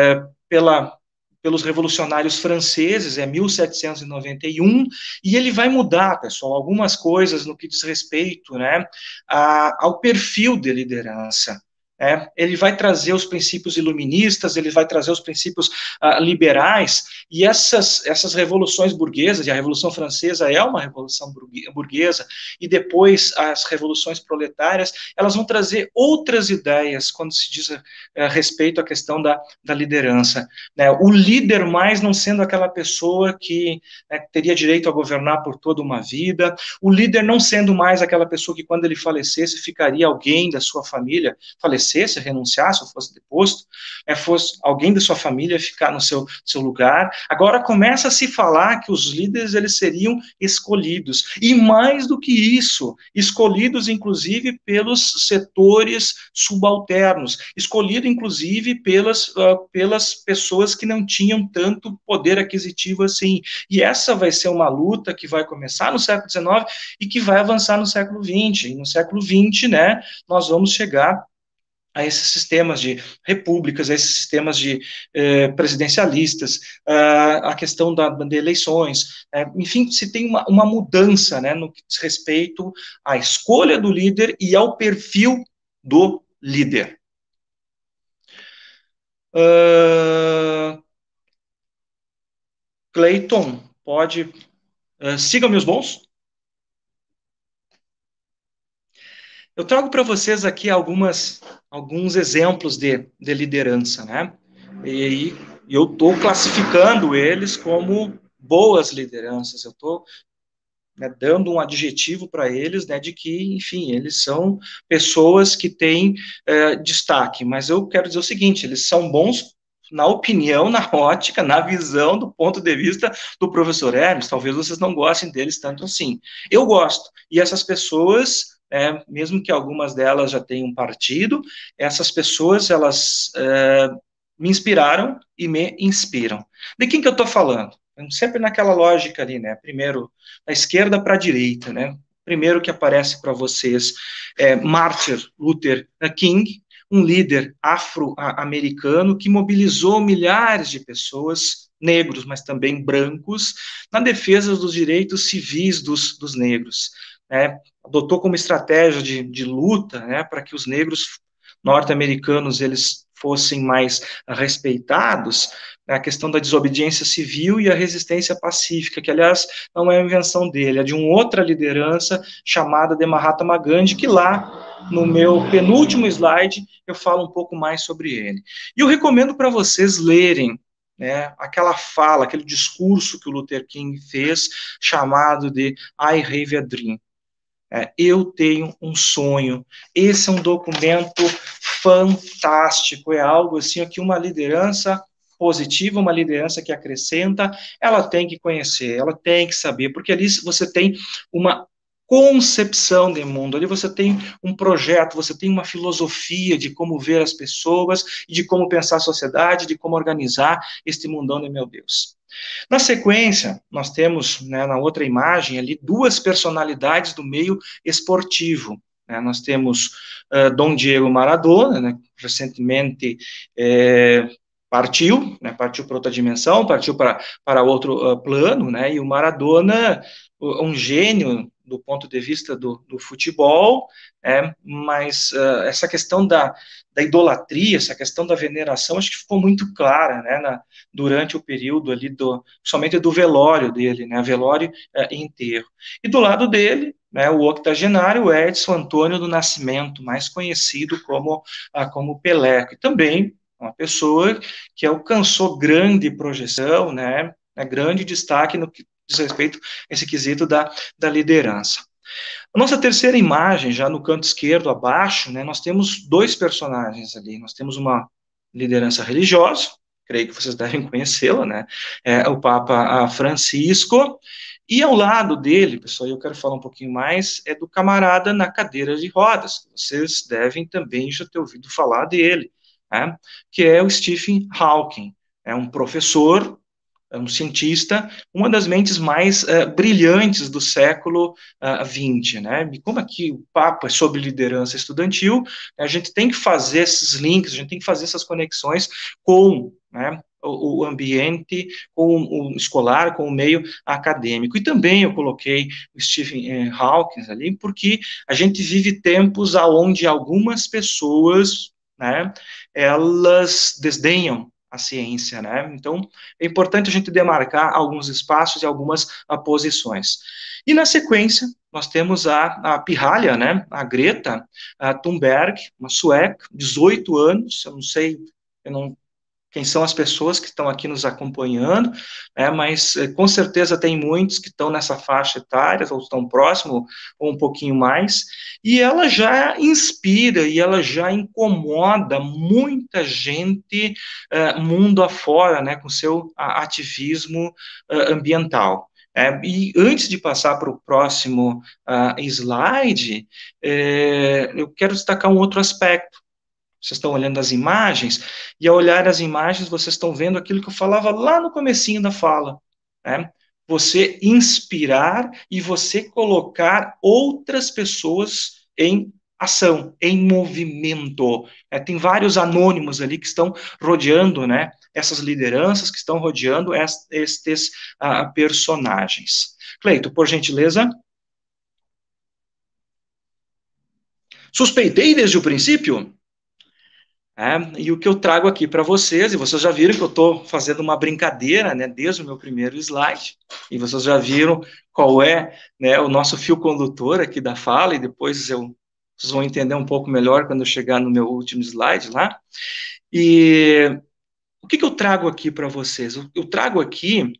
pelos revolucionários franceses, é 1791, e ele vai mudar, pessoal, algumas coisas no que diz respeito, né, ao perfil de liderança. Ele vai trazer os princípios iluministas, ele vai trazer os princípios liberais, e essas revoluções burguesas, e a Revolução Francesa é uma revolução burguesa, e depois as revoluções proletárias, elas vão trazer outras ideias quando se diz a respeito à questão da liderança. Né? O líder mais não sendo aquela pessoa que teria direito a governar por toda uma vida, o líder não sendo mais aquela pessoa que quando ele falecesse, ficaria alguém da sua família, falecesse, renunciasse, ou fosse deposto, fosse alguém da sua família ficar no seu lugar. Agora começa a se falar que os líderes, eles seriam escolhidos, e mais do que isso, escolhidos inclusive pelos setores subalternos, escolhido inclusive pelas pessoas que não tinham tanto poder aquisitivo assim, e essa vai ser uma luta que vai começar no século XIX e que vai avançar no século XX, e no século XX, né, nós vamos chegar a esses sistemas de repúblicas, a esses sistemas de presidencialistas, a questão de eleições, enfim, se tem uma mudança, né, no que diz respeito à escolha do líder e ao perfil do líder. Cleiton, pode... siga meus bons. Eu trago para vocês aqui alguns exemplos de liderança, né? E eu estou classificando eles como boas lideranças. Eu estou dando um adjetivo para eles, né, de que, enfim, eles são pessoas que têm destaque. Mas eu quero dizer o seguinte: eles são bons na opinião, na ótica, na visão, do ponto de vista do professor Hermes. Talvez vocês não gostem deles tanto assim. Eu gosto. E essas pessoas... mesmo que algumas delas já tenham partido, essas pessoas, elas me inspiraram e me inspiram. De quem que eu estou falando? Sempre naquela lógica ali, né? Primeiro, da esquerda para a direita, né? Primeiro que aparece para vocês Martin Luther King, um líder afro-americano que mobilizou milhares de pessoas, negros, mas também brancos, na defesa dos direitos civis dos negros. Adotou como estratégia de luta, né, para que os negros norte-americanos eles fossem mais respeitados, né, a questão da desobediência civil e a resistência pacífica, que, aliás, não é uma invenção dele, é de uma outra liderança chamada de Mahatma Gandhi, que lá, no meu penúltimo slide, eu falo um pouco mais sobre ele. E eu recomendo para vocês lerem aquela fala, aquele discurso que o Luther King fez, chamado de I Have a Dream. Eu tenho um sonho. Esse é um documento fantástico, é algo assim que uma liderança positiva, uma liderança que acrescenta, ela tem que conhecer, ela tem que saber, porque ali você tem uma concepção de mundo, ali você tem um projeto, você tem uma filosofia de como ver as pessoas, de como pensar a sociedade, de como organizar este mundão de meu Deus. Na sequência, nós temos, na outra imagem ali, duas personalidades do meio esportivo. Nós temos Dom Diego Maradona, recentemente partiu para outra dimensão, partiu para outro plano, e o Maradona um gênio do ponto de vista do futebol, mas essa questão da idolatria, essa questão da veneração, acho que ficou muito clara, né, durante o período ali, somente do velório dele, né, velório e enterro. E do lado dele, né, o octogenário Edson Antônio do Nascimento, mais conhecido como Pelé, e também uma pessoa que alcançou grande projeção, né, grande destaque no que diz respeito a esse quesito da liderança. A nossa terceira imagem, já no canto esquerdo abaixo, né, nós temos dois personagens ali. Nós temos uma liderança religiosa, creio que vocês devem conhecê-la, né, o Papa Francisco, e ao lado dele, pessoal, eu quero falar um pouquinho mais, do camarada na cadeira de rodas, vocês devem também já ter ouvido falar dele, né, que é o Stephen Hawking, é um professor, um cientista, uma das mentes mais brilhantes do século XX, né? E como aqui o papo é sobre liderança estudantil, a gente tem que fazer esses links, a gente tem que fazer essas conexões com, né, o ambiente, com o escolar, com o meio acadêmico. E também eu coloquei o Stephen Hawking ali, porque a gente vive tempos onde algumas pessoas, né, elas desdenham a ciência, né? Então, é importante a gente demarcar alguns espaços e algumas posições. E, na sequência, nós temos a pirralha, né? A Greta Thunberg, uma sueca, 18 anos, eu não sei, quem são as pessoas que estão aqui nos acompanhando, mas com certeza tem muitos que estão nessa faixa etária, ou estão próximo, ou um pouquinho mais, e ela já inspira, e ela já incomoda muita gente mundo afora, né, com seu ativismo ambiental. E antes de passar para o próximo slide, eu quero destacar um outro aspecto. Vocês estão olhando as imagens, e ao olhar as imagens, vocês estão vendo aquilo que eu falava lá no comecinho da fala, né? Você inspirar e você colocar outras pessoas em ação, em movimento. Tem vários anônimos ali que estão rodeando, né, essas lideranças, que estão rodeando estes personagens. Cleito, por gentileza. Suspeitei desde o princípio? E o que eu trago aqui para vocês, e vocês já viram que eu estou fazendo uma brincadeira, né, desde o meu primeiro slide, e vocês já viram qual é, né, o nosso fio condutor aqui da fala, e depois vocês vão entender um pouco melhor quando eu chegar no meu último slide lá. E o que eu trago aqui para vocês? Eu trago aqui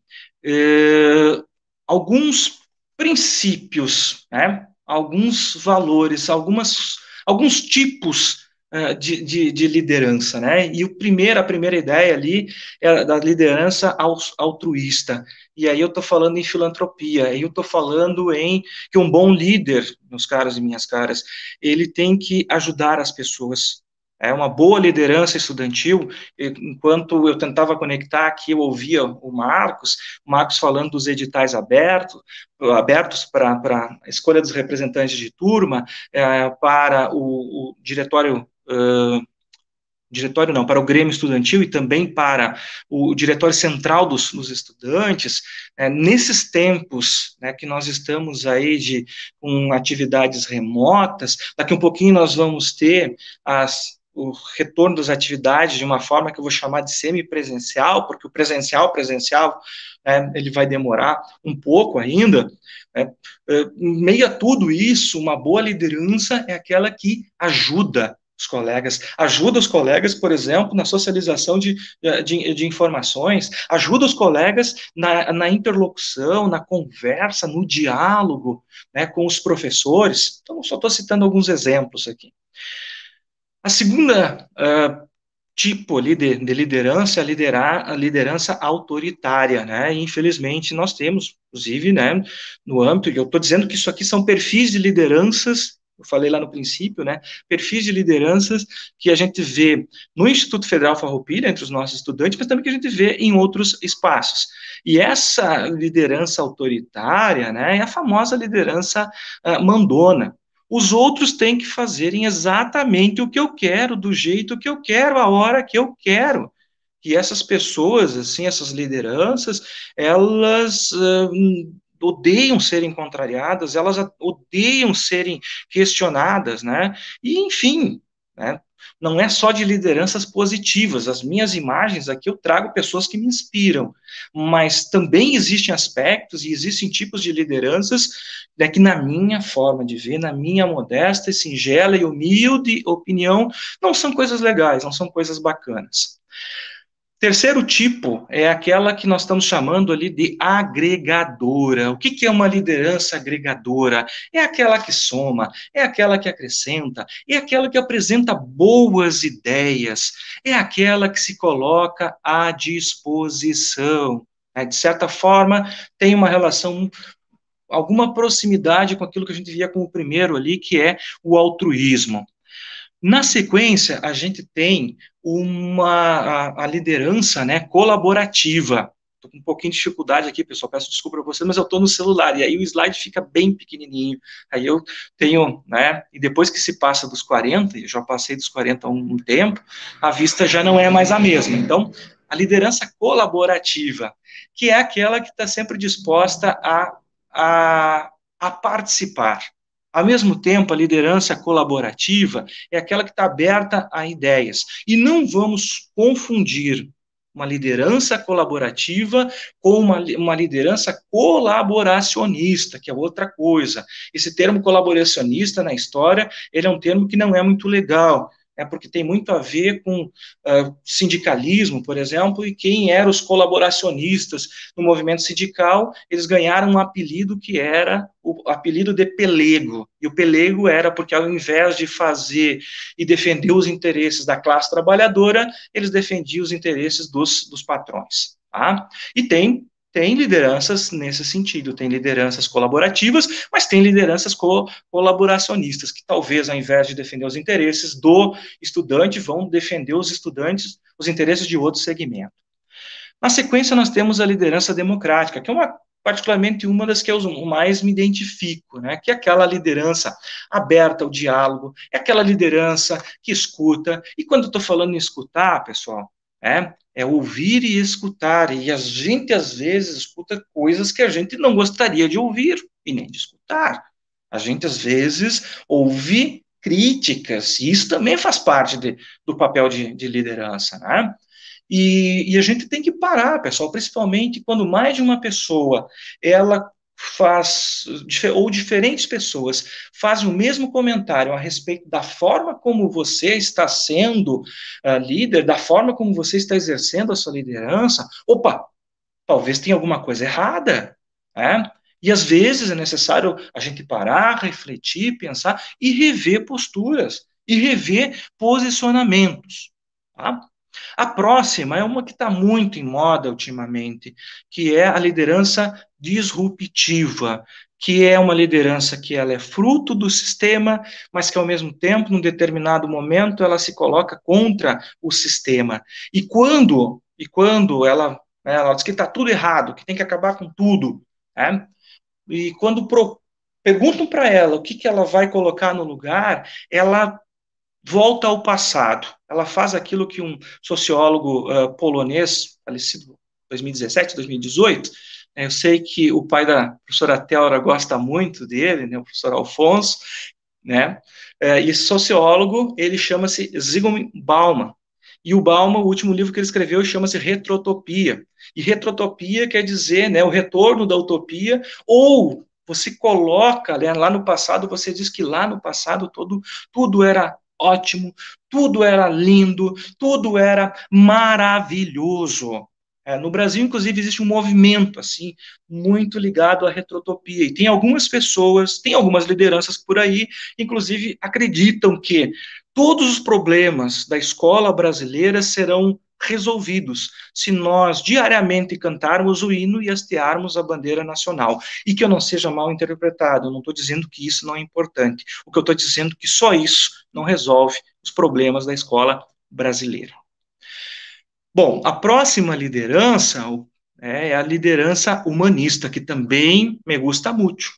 alguns princípios, né, alguns valores, alguns tipos de liderança, né? E a primeira ideia ali é da liderança altruísta. E aí eu estou falando em filantropia, aí eu estou falando em que um bom líder, meus caros e minhas caras, ele tem que ajudar as pessoas. É uma boa liderança estudantil. Enquanto eu tentava conectar aqui, eu ouvia o Marcos falando dos editais abertos para a escolha dos representantes de turma, para o diretório para o Grêmio Estudantil e também para o Diretório Central dos estudantes, nesses tempos, né, que nós estamos aí com atividades remotas, daqui um pouquinho nós vamos ter o retorno das atividades de uma forma que eu vou chamar de semipresencial, porque o presencial, ele vai demorar um pouco ainda, né? Em meio a tudo isso, uma boa liderança é aquela que ajuda os colegas, por exemplo, na socialização de informações, ajuda os colegas na interlocução, na conversa, no diálogo, né, com os professores. Então, só estou citando alguns exemplos aqui. A segunda tipo ali de liderança é a liderança autoritária, né? E, infelizmente, nós temos, inclusive, né, no âmbito, e eu estou dizendo que isso aqui são perfis de lideranças, eu falei lá no princípio, né, perfis de lideranças que a gente vê no Instituto Federal Farroupilha, entre os nossos estudantes, mas também que a gente vê em outros espaços. E essa liderança autoritária, né, é a famosa liderança mandona. Os outros têm que fazerem exatamente o que eu quero, do jeito que eu quero, a hora que eu quero. E essas pessoas, assim, essas lideranças, elas odeiam serem contrariadas, elas odeiam serem questionadas, né? E, enfim, né? Não é só de lideranças positivas. As minhas imagens aqui eu trago pessoas que me inspiram, mas também existem aspectos e existem tipos de lideranças, né, que na minha forma de ver, na minha modesta, singela e humilde opinião, não são coisas legais, não são coisas bacanas. Terceiro tipo é aquela que nós estamos chamando ali de agregadora. O que é uma liderança agregadora? É aquela que soma, é aquela que acrescenta, é aquela que apresenta boas ideias, é aquela que se coloca à disposição. De certa forma, tem uma relação, alguma proximidade com aquilo que a gente via como o primeiro ali, que é o altruísmo. Na sequência, a gente tem a liderança, né, colaborativa. Estou com um pouquinho de dificuldade aqui, pessoal, peço desculpa para vocês, mas eu estou no celular, e aí o slide fica bem pequenininho. Aí eu tenho, né, e depois que se passa dos 40, eu já passei dos 40 há um tempo, a vista já não é mais a mesma. Então, a liderança colaborativa, que é aquela que está sempre disposta a participar. Ao mesmo tempo, a liderança colaborativa é aquela que está aberta a ideias. E não vamos confundir uma liderança colaborativa com uma liderança colaboracionista, que é outra coisa. Esse termo colaboracionista na história, ele é um termo que não é muito legal, porque tem muito a ver com sindicalismo, por exemplo, e quem eram os colaboracionistas no movimento sindical, eles ganharam um apelido que era o apelido de pelego, e o pelego era porque ao invés de fazer e defender os interesses da classe trabalhadora, eles defendiam os interesses dos patrões, tá? E tem lideranças nesse sentido, tem lideranças colaborativas, mas tem lideranças colaboracionistas, que talvez, ao invés de defender os interesses do estudante, vão defender os estudantes, os interesses de outro segmento. Na sequência, nós temos a liderança democrática, que é particularmente uma das que eu mais me identifico, né, que é aquela liderança aberta ao diálogo, é aquela liderança que escuta, e quando eu estou falando em escutar, pessoal, é ouvir e escutar, e a gente às vezes escuta coisas que a gente não gostaria de ouvir e nem de escutar. A gente às vezes ouve críticas, e isso também faz parte do papel de liderança, né? E a gente tem que parar, pessoal, principalmente quando mais de uma pessoa, ela faz, ou diferentes pessoas fazem o mesmo comentário a respeito da forma como você está sendo líder, da forma como você está exercendo a sua liderança. Opa, talvez tenha alguma coisa errada, né? E às vezes é necessário a gente parar, refletir, pensar e rever posturas, e rever posicionamentos, tá? A próxima é uma que está muito em moda ultimamente, que é a liderança disruptiva, que é uma liderança que ela é fruto do sistema, mas que ao mesmo tempo, num determinado momento, ela se coloca contra o sistema. E quando ela diz que está tudo errado, que tem que acabar com tudo, né? E quando perguntam para ela o que ela vai colocar no lugar, ela volta ao passado. Ela faz aquilo que um sociólogo polonês, falecido em 2017, 2018, eu sei que o pai da professora Teora gosta muito dele, né, o professor Alfonso, né, e esse sociólogo, ele chama-se Zygmunt Bauman, e o Bauman, o último livro que ele escreveu, chama-se Retrotopia, e retrotopia quer dizer, né, o retorno da utopia, ou você coloca, né, lá no passado, você diz que lá no passado tudo era ótimo, tudo era lindo, tudo era maravilhoso. No Brasil, inclusive, existe um movimento assim muito ligado à retrotopia, e tem algumas pessoas, tem algumas lideranças por aí, inclusive, acreditam que todos os problemas da escola brasileira serão resolvidos se nós diariamente cantarmos o hino e hastearmos a bandeira nacional. E que eu não seja mal interpretado, eu não estou dizendo que isso não é importante, o que eu estou dizendo é que só isso não resolve os problemas da escola brasileira. Bom, a próxima liderança é a liderança humanista, que também me gusta muito.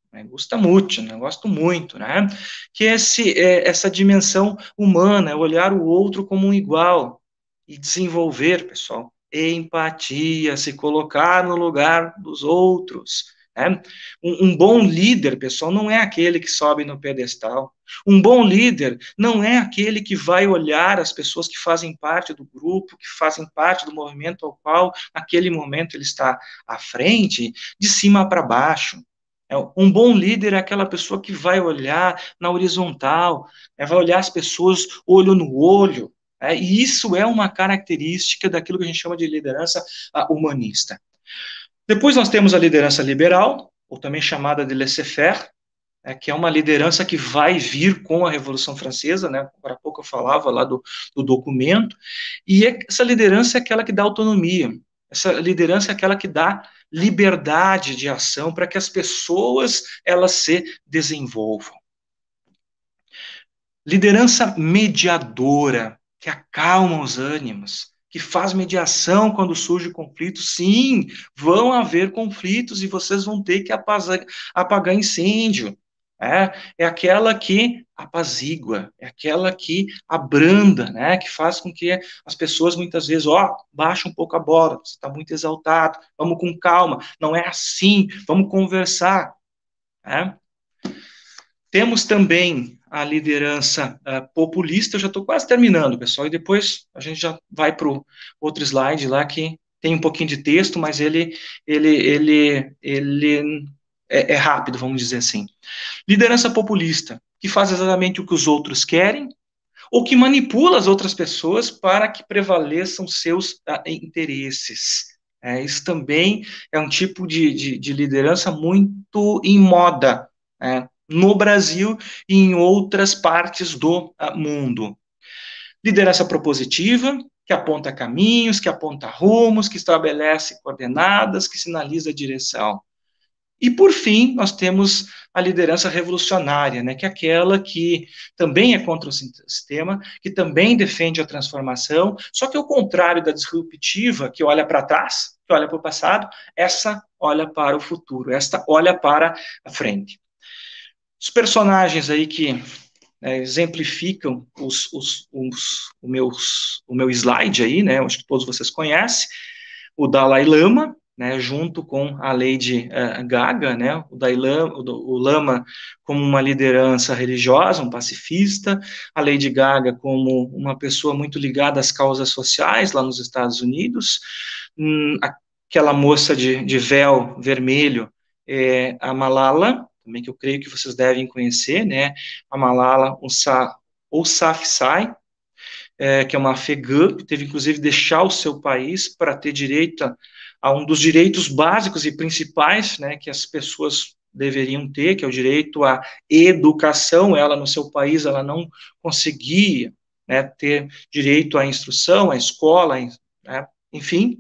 Eu gosto muito, né? Que é essa dimensão humana, olhar o outro como um igual e desenvolver, pessoal, empatia, se colocar no lugar dos outros, né? Um bom líder, pessoal, não é aquele que sobe no pedestal. Um bom líder não é aquele que vai olhar as pessoas que fazem parte do grupo, que fazem parte do movimento ao qual, naquele momento, ele está à frente, de cima para baixo. Um bom líder é aquela pessoa que vai olhar na horizontal, vai olhar as pessoas olho no olho, e isso é uma característica daquilo que a gente chama de liderança humanista. Depois nós temos a liderança liberal, ou também chamada de laissez-faire, que é uma liderança que vai vir com a Revolução Francesa, né? Há pouco eu falava lá do documento, e essa liderança é aquela que dá autonomia, essa liderança é aquela que dá liberdade de ação para que as pessoas elas se desenvolvam. Liderança mediadora, que acalma os ânimos, que faz mediação quando surge conflito. Sim, vão haver conflitos e vocês vão ter que apagar incêndio. É aquela que apazigua, é aquela que abranda, né, que faz com que as pessoas muitas vezes, baixa um pouco a bola, você está muito exaltado, vamos com calma, não é assim, vamos conversar. Temos também a liderança populista, eu já estou quase terminando, pessoal, e depois a gente já vai para o outro slide lá, que tem um pouquinho de texto, mas ele é rápido, vamos dizer assim. Liderança populista, que faz exatamente o que os outros querem, ou que manipula as outras pessoas para que prevaleçam seus interesses. Isso também é um tipo de liderança muito em moda, no Brasil e em outras partes do mundo. Liderança propositiva, que aponta caminhos, que aponta rumos, que estabelece coordenadas, que sinaliza a direção. E, por fim, nós temos a liderança revolucionária, né, que é aquela que também é contra o sistema, que também defende a transformação, só que ao contrário da disruptiva, que olha para trás, que olha para o passado, essa olha para o futuro, esta olha para a frente. Os personagens aí que exemplificam o meu slide aí, né, acho que todos vocês conhecem, o Dalai Lama, né, junto com a Lady Gaga, né, o Lama como uma liderança religiosa, um pacifista, a Lady Gaga como uma pessoa muito ligada às causas sociais lá nos Estados Unidos, aquela moça de véu vermelho, a Malala, também que eu creio que vocês devem conhecer, né, a Malala Yousafzai, que é uma afegã, que teve inclusive deixar o seu país para ter direito a um dos direitos básicos e principais, né, que as pessoas deveriam ter, que é o direito à educação. Ela, no seu país, ela não conseguia, né, ter direito à instrução, à escola, né, enfim.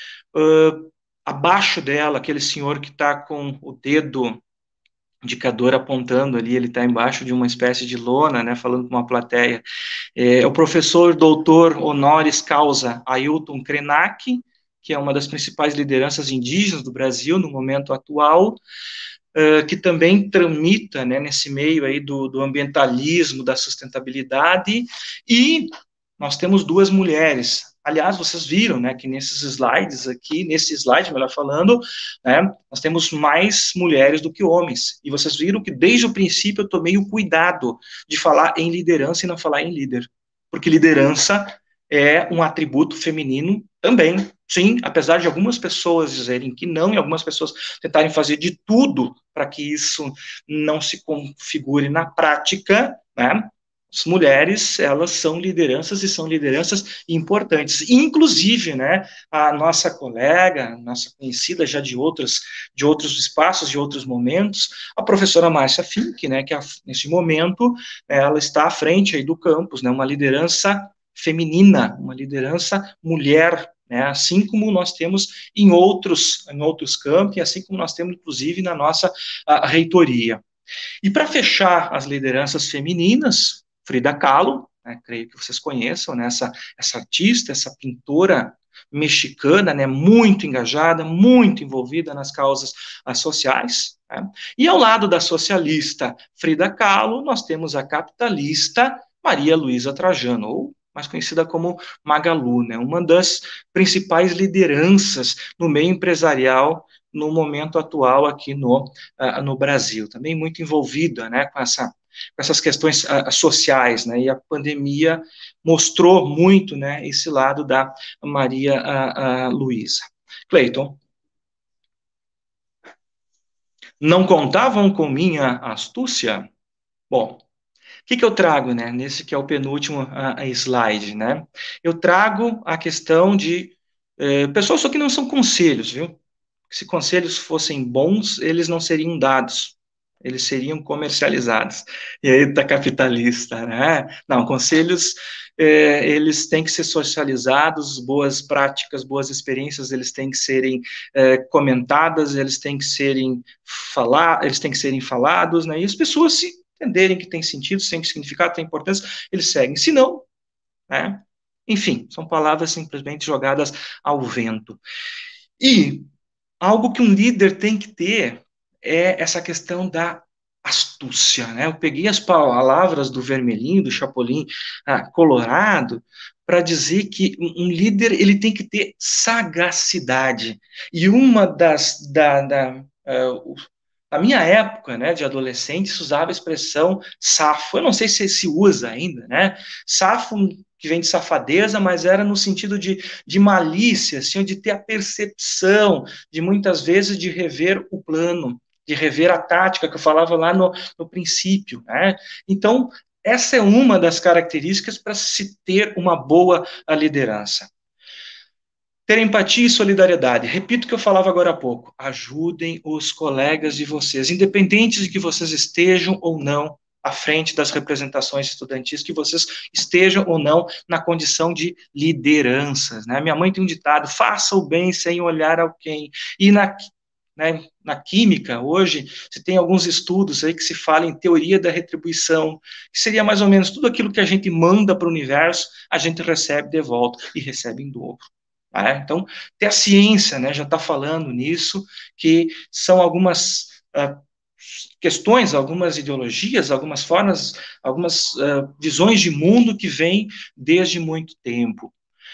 Abaixo dela, aquele senhor que está com o dedo indicador apontando ali, ele está embaixo de uma espécie de lona, né, falando com uma plateia, é o professor doutor honoris causa Ailton Krenak, que é uma das principais lideranças indígenas do Brasil no momento atual, que também tramita, né, nesse meio aí do ambientalismo, da sustentabilidade, e nós temos duas mulheres. Aliás, vocês viram, né, que nesses slides aqui, nesse slide, melhor falando, né, nós temos mais mulheres do que homens. E vocês viram que desde o princípio eu tomei o cuidado de falar em liderança e não falar em líder. Porque liderança é um atributo feminino também. Sim, apesar de algumas pessoas dizerem que não, e algumas pessoas tentarem fazer de tudo para que isso não se configure na prática, né? As mulheres, elas são lideranças e são lideranças importantes. Inclusive, né, a nossa colega, nossa conhecida já de outros espaços, de outros momentos, a professora Márcia Fink, né, que nesse momento ela está à frente aí do campus, né, uma liderança feminina, uma liderança mulher, né, assim como nós temos em outros campos, e assim como nós temos, inclusive, na nossa reitoria. E para fechar as lideranças femininas, Frida Kahlo, né, creio que vocês conheçam, né, essa artista, essa pintora mexicana, né, muito engajada, muito envolvida nas causas sociais, né? E ao lado da socialista Frida Kahlo, nós temos a capitalista Maria Luísa Trajano, ou mais conhecida como Magalu, né, uma das principais lideranças no meio empresarial no momento atual aqui no Brasil, também muito envolvida, né, com essas questões sociais, né, e a pandemia mostrou muito, né, esse lado da Maria Luísa. Cleiton. Não contavam com minha astúcia? Bom, o que eu trago, né, nesse que é o penúltimo slide, né? Eu trago a questão de... pessoal, isso aqui não são conselhos, viu? Se conselhos fossem bons, eles não seriam dados, eles seriam comercializados. E aí tá capitalista, né? Não, conselhos, eles têm que ser socializados, boas práticas, boas experiências, eles têm que serem comentadas, eles têm que serem falados, né? E as pessoas se entenderem que tem sentido, tem significado, tem importância, eles seguem. Se não, né? Enfim, são palavras simplesmente jogadas ao vento. E algo que um líder tem que ter é essa questão da astúcia, né? Eu peguei as palavras do Vermelhinho, do Chapolin Colorado, para dizer que um líder ele tem que ter sagacidade. E uma a minha época, né, de adolescente, se usava a expressão safo. Eu não sei se usa ainda, né? Safo, que vem de safadeza, mas era no sentido de malícia, assim, de ter a percepção, de muitas vezes de rever o plano, de rever a tática que eu falava lá no princípio, né? Então, essa é uma das características para se ter uma boa liderança. Ter empatia e solidariedade. Repito o que eu falava agora há pouco. Ajudem os colegas de vocês, independente de que vocês estejam ou não à frente das representações estudantis, que vocês estejam ou não na condição de lideranças, né? Minha mãe tem um ditado, faça o bem sem olhar a quem. E na química, hoje, se tem alguns estudos aí que se fala em teoria da retribuição, que seria mais ou menos tudo aquilo que a gente manda para o universo, a gente recebe de volta e recebe em dobro. Então, até a ciência, né, já está falando nisso, que são algumas questões, algumas ideologias, algumas formas, algumas visões de mundo que vêm desde muito tempo.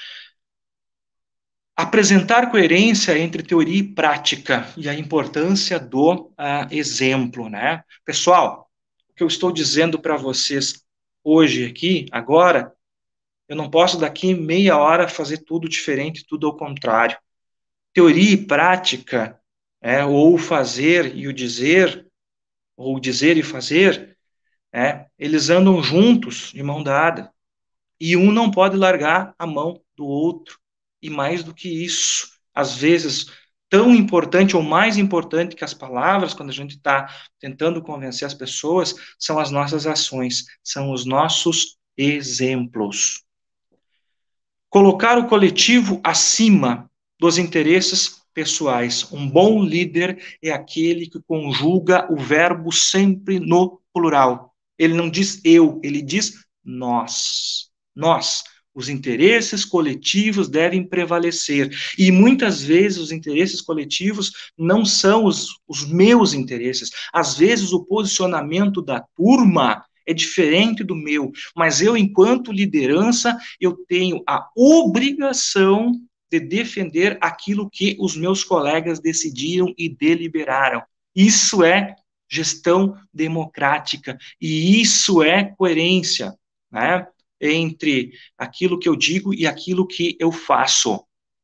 Apresentar coerência entre teoria e prática e a importância do exemplo, né? Pessoal, o que eu estou dizendo para vocês hoje aqui, agora, eu não posso daqui meia hora fazer tudo diferente, tudo ao contrário. Teoria e prática, ou fazer e o dizer, ou dizer e fazer, eles andam juntos, de mão dada. E um não pode largar a mão do outro. E mais do que isso, às vezes, tão importante ou mais importante que as palavras, quando a gente está tentando convencer as pessoas, são as nossas ações, são os nossos exemplos. Colocar o coletivo acima dos interesses pessoais. Um bom líder é aquele que conjuga o verbo sempre no plural. Ele não diz eu, ele diz nós. Nós. Os interesses coletivos devem prevalecer. E muitas vezes os interesses coletivos não são os meus interesses. Às vezes o posicionamento da turma é diferente do meu, mas eu, enquanto liderança, eu tenho a obrigação de defender aquilo que os meus colegas decidiram e deliberaram. Isso é gestão democrática, e isso é coerência, né, entre aquilo que eu digo e aquilo que eu faço.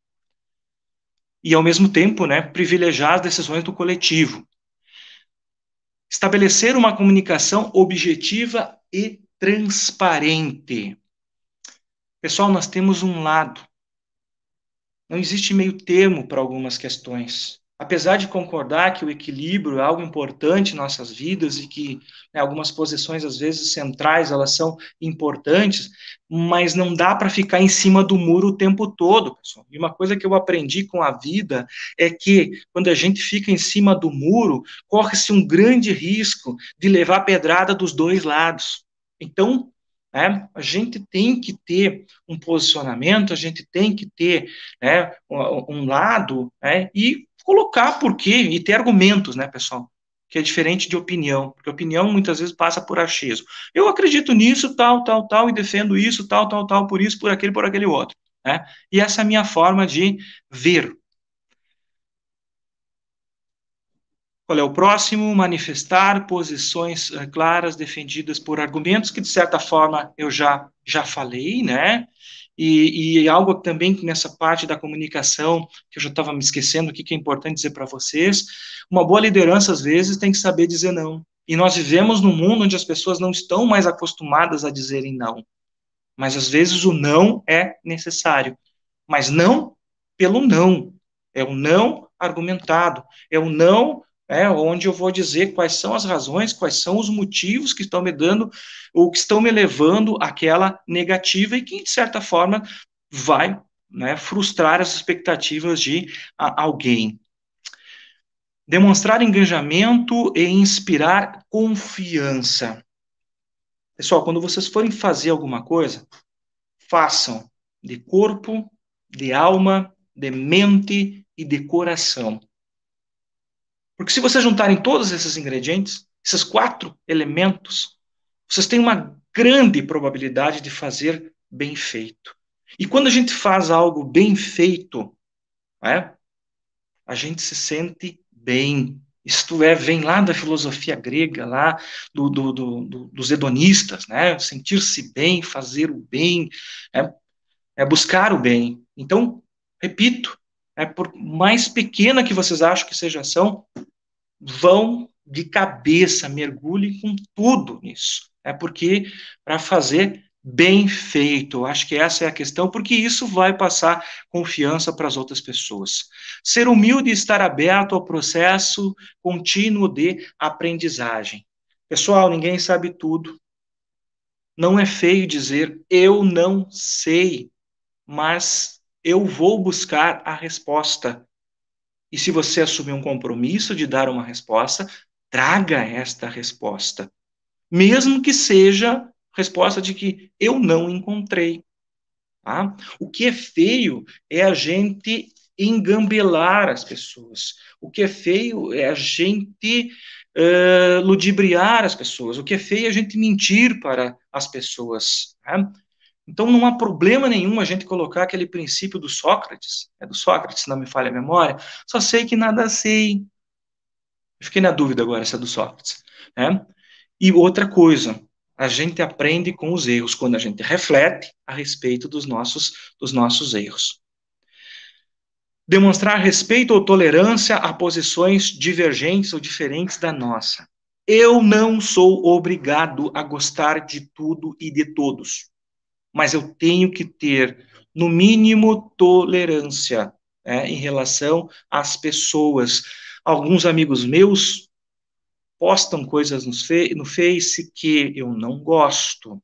E, ao mesmo tempo, né, privilegiar as decisões do coletivo. Estabelecer uma comunicação objetiva e transparente. Pessoal, nós temos um lado. Não existe meio termo para algumas questões. Apesar de concordar que o equilíbrio é algo importante em nossas vidas e que, né, algumas posições, às vezes, centrais, elas são importantes, mas não dá para ficar em cima do muro o tempo todo, pessoal. E uma coisa que eu aprendi com a vida é que, quando a gente fica em cima do muro, corre-se um grande risco de levar pedrada dos dois lados. Então, a gente tem que ter um posicionamento, a gente tem que ter, né, um lado, e colocar por quê, e ter argumentos, né, pessoal, que é diferente de opinião, porque opinião muitas vezes passa por achismo. Eu acredito nisso, tal, e defendo isso, tal, por isso, por aquele outro, né? E essa é a minha forma de ver. Qual é o próximo? Manifestar posições claras defendidas por argumentos que, de certa forma, eu já falei, né? E algo também nessa parte da comunicação, que eu já estava me esquecendo aqui, que é importante dizer para vocês, uma boa liderança, às vezes, tem que saber dizer não. E nós vivemos num mundo onde as pessoas não estão mais acostumadas a dizerem não. Mas, às vezes, o não é necessário. Mas não pelo não. É o não argumentado. É o não onde eu vou dizer quais são as razões, quais são os motivos que estão me dando, ou que estão me levando àquela negativa e que, de certa forma, vai, né, frustrar as expectativas de alguém. Demonstrar engajamento e inspirar confiança. Pessoal, quando vocês forem fazer alguma coisa, façam de corpo, de alma, de mente e de coração. Porque se vocês juntarem todos esses ingredientes, esses 4 elementos, vocês têm uma grande probabilidade de fazer bem feito. E quando a gente faz algo bem feito, a gente se sente bem. Isto vem lá da filosofia grega, lá dos hedonistas, né? Sentir-se bem, fazer o bem, buscar o bem. Então, repito, por mais pequena que vocês acham que seja a ação, vão de cabeça, mergulhem com tudo nisso. Porque para fazer bem feito, eu acho que essa é a questão, porque isso vai passar confiança para as outras pessoas. Ser humilde e estar aberto ao processo contínuo de aprendizagem. Pessoal, ninguém sabe tudo. Não é feio dizer, eu não sei, mas eu vou buscar a resposta. E se você assumir um compromisso de dar uma resposta, traga esta resposta. Mesmo que seja resposta de que eu não encontrei. Tá? O que é feio é a gente engambelar as pessoas. O que é feio é a gente ludibriar as pessoas. O que é feio é a gente mentir para as pessoas. Tá? Então, não há problema nenhum a gente colocar aquele princípio do Sócrates, se não me falha a memória, só sei que nada sei. Eu fiquei na dúvida agora se é do Sócrates. Né? E outra coisa, a gente aprende com os erros, quando a gente reflete a respeito dos nossos erros. Demonstrar respeito ou tolerância a posições divergentes ou diferentes da nossa. Eu não sou obrigado a gostar de tudo e de todos. Mas eu tenho que ter, no mínimo, tolerância em relação às pessoas. Alguns amigos meus postam coisas no Face que eu não gosto.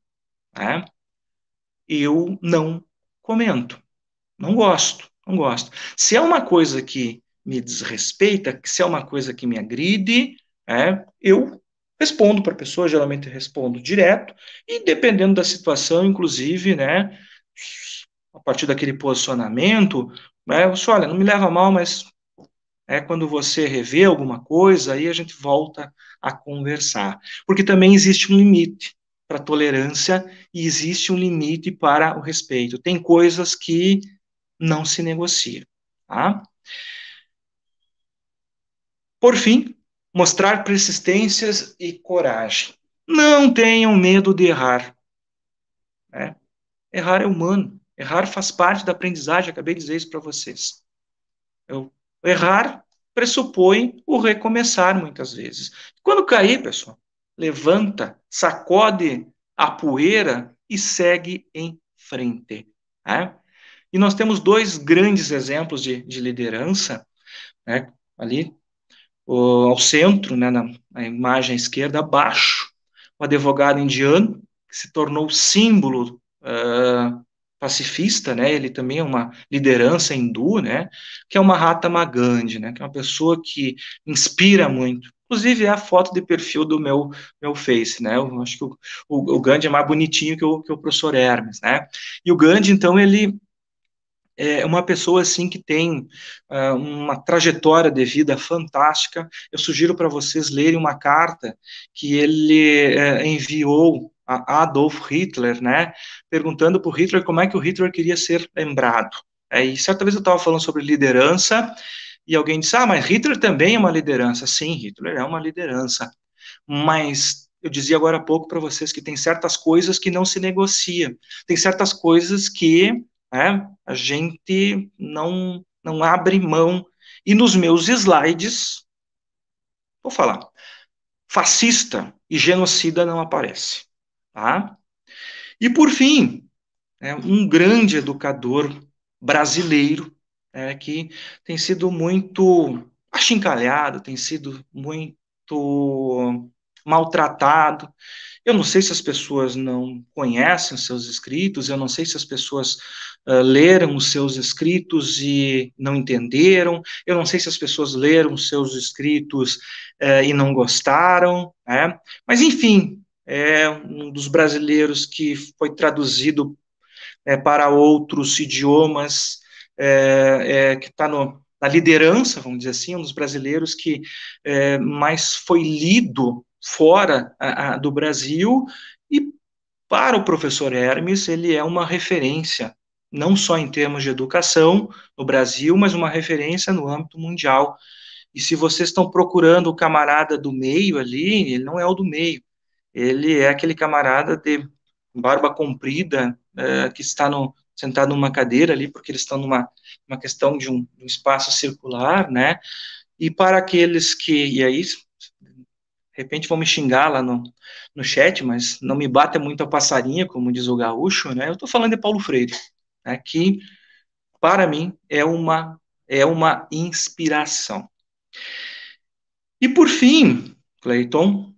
Eu não comento. Não gosto. Se é uma coisa que me desrespeita, se é uma coisa que me agride, eu respondo para a pessoa, geralmente respondo direto, e dependendo da situação, inclusive, a partir daquele posicionamento, eu só, olha, não me leva a mal, mas quando você revê alguma coisa, aí a gente volta a conversar. Porque também existe um limite para a tolerância e existe um limite para o respeito. Tem coisas que não se negocia. Tá? Por fim, mostrar persistências e coragem. Não tenham medo de errar. Errar é humano. Errar faz parte da aprendizagem. Acabei de dizer isso para vocês. Errar pressupõe o recomeçar, muitas vezes. Quando cair, pessoal, levanta, sacode a poeira e segue em frente. E nós temos 2 grandes exemplos de liderança, ali ao centro, na imagem à esquerda, abaixo, o advogado indiano, que se tornou símbolo pacifista, ele também é uma liderança hindu, que é o Mahatma Gandhi, que é uma pessoa que inspira muito. Inclusive, é a foto de perfil do meu Face, eu acho que o Gandhi é mais bonitinho que o professor Hermes, E o Gandhi, então, ele é uma pessoa assim que tem uma trajetória de vida fantástica. Eu sugiro para vocês lerem uma carta que ele enviou a Adolf Hitler, perguntando para o Hitler como é que o Hitler queria ser lembrado. E certa vez eu estava falando sobre liderança E alguém disse, mas Hitler também é uma liderança. Sim, Hitler é uma liderança. Mas eu dizia agora há pouco para vocês que tem certas coisas que não se negocia. Tem certas coisas que a gente não abre mão. E nos meus slides, vou falar, fascista e genocida não aparece. Tá? E, por fim, um grande educador brasileiro que tem sido muito achincalhado, tem sido muito maltratado. Eu não sei se as pessoas não conhecem os seus escritos, eu não sei se as pessoas leram os seus escritos e não entenderam, eu não sei se as pessoas leram os seus escritos e não gostaram, mas, enfim, é um dos brasileiros que foi traduzido para outros idiomas, que está na liderança, vamos dizer assim, um dos brasileiros que mais foi lido fora do Brasil, e para o professor Hermes, ele é uma referência, não só em termos de educação no Brasil, mas uma referência no âmbito mundial. E se vocês estão procurando o camarada do meio ali, ele não é o do meio, ele é aquele camarada de barba comprida, que está sentado numa cadeira ali, porque eles estão numa questão de um espaço circular, né? E para aqueles que, e aí, de repente vão me xingar lá no chat, mas não me bata muito a passarinha, como diz o gaúcho, né? Eu estou falando de Paulo Freire, né? Que, para mim, é uma inspiração. E, por fim, Cleiton,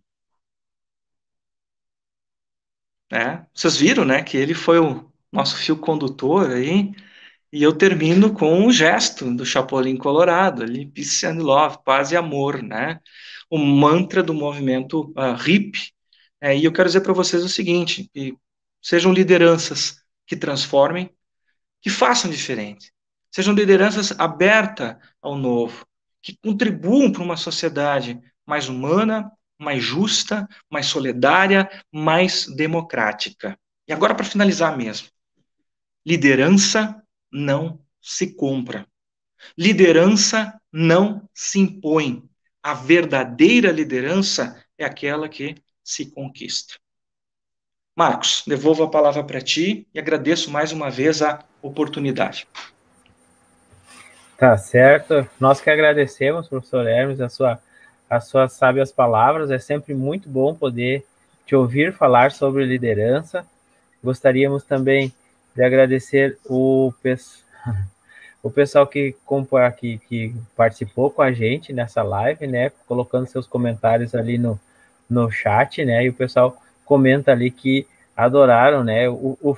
vocês viram, né, que ele foi o nosso fio condutor aí, e eu termino com um gesto do Chapolin Colorado, ali, Peace and Love, paz e amor, né, o mantra do movimento hippie, e eu quero dizer para vocês o seguinte, que sejam lideranças que transformem, que façam diferente, sejam lideranças abertas ao novo, que contribuam para uma sociedade mais humana, mais justa, mais solidária, mais democrática. E agora, para finalizar mesmo, liderança não se compra. Liderança não se impõe. A verdadeira liderança é aquela que se conquista. Marcos, devolvo a palavra para ti e agradeço mais uma vez a oportunidade. Tá certo. Nós que agradecemos, professor Hermes, as suas sábias palavras. É sempre muito bom poder te ouvir falar sobre liderança. Gostaríamos também de agradecer o pessoal que participou com a gente nessa live, né, colocando seus comentários ali no chat, né, e o pessoal comenta ali que adoraram, né, o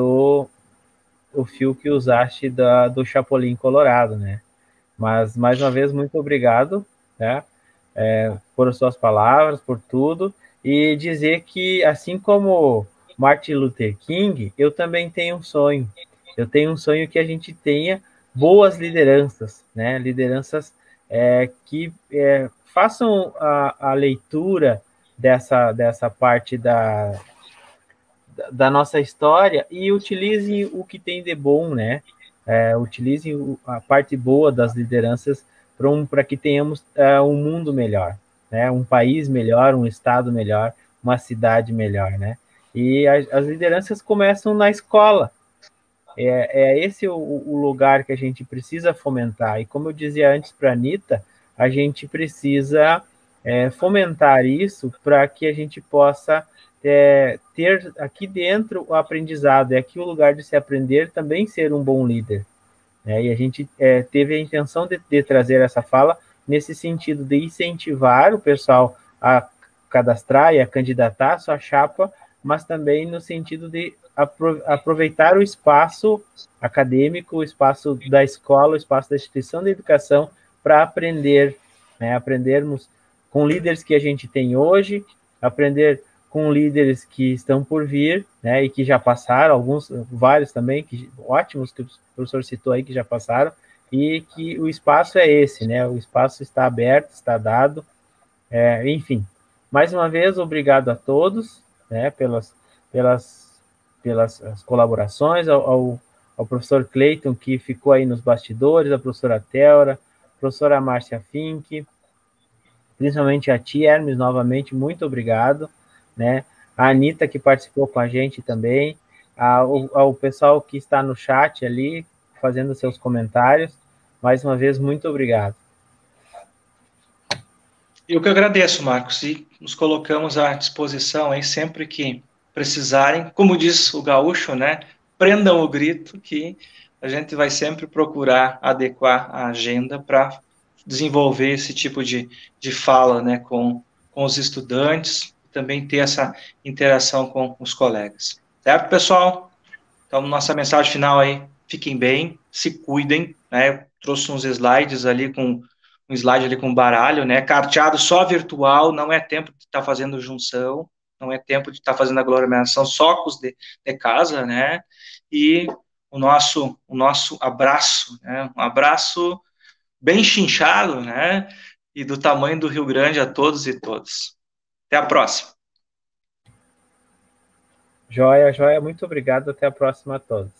fio que usaste do Chapolin Colorado, né, mas mais uma vez, muito obrigado, né, por suas palavras, por tudo, e dizer que, assim como Martin Luther King, eu também tenho um sonho. Eu tenho um sonho que a gente tenha boas lideranças, né? Lideranças que façam a leitura dessa parte da nossa história e utilizem o que tem de bom, né? Utilizem a parte boa das lideranças para que tenhamos um mundo melhor, né? Um país melhor, um estado melhor, uma cidade melhor, né? E as lideranças começam na escola. Esse o lugar que a gente precisa fomentar. E como eu dizia antes para a Anitta, a gente precisa fomentar isso para que a gente possa ter aqui dentro o aprendizado. É aqui o lugar de se aprender, também ser um bom líder. E a gente teve a intenção de trazer essa fala nesse sentido de incentivar o pessoal a cadastrar e a candidatar a sua chapa, mas também no sentido de aproveitar o espaço acadêmico, o espaço da escola, o espaço da instituição de educação para aprender, né? Aprendermos com líderes que a gente tem hoje, aprender com líderes que estão por vir, né? E que já passaram, vários também, ótimos que o professor citou aí, que já passaram, e que o espaço é esse, né? O espaço está aberto, está dado, enfim. Mais uma vez, obrigado a todos, né, pelas colaborações, ao professor Cleiton, que ficou aí nos bastidores, a professora Thelra, professora Márcia Fink, principalmente a ti, Hermes, novamente, muito obrigado, né? A Anita, que participou com a gente também, ao pessoal que está no chat ali, fazendo seus comentários, mais uma vez, muito obrigado. Eu que agradeço, Marcos, e nos colocamos à disposição aí sempre que precisarem. Como diz o gaúcho, né? Prendam o grito, que a gente vai sempre procurar adequar a agenda para desenvolver esse tipo de fala, né, com os estudantes, também ter essa interação com os colegas. Certo, pessoal? Então, nossa mensagem final aí, fiquem bem, se cuidem, né? Eu trouxe uns slides ali com um slide ali com baralho, né? Carteado só virtual, não é tempo de estar fazendo junção, não é tempo de estar fazendo aglomeração só com os de casa, né? E o nosso abraço, né? Um abraço bem chinchado, né? E do tamanho do Rio Grande a todos e todas. Até a próxima. Joia, joia, muito obrigado. Até a próxima a todos.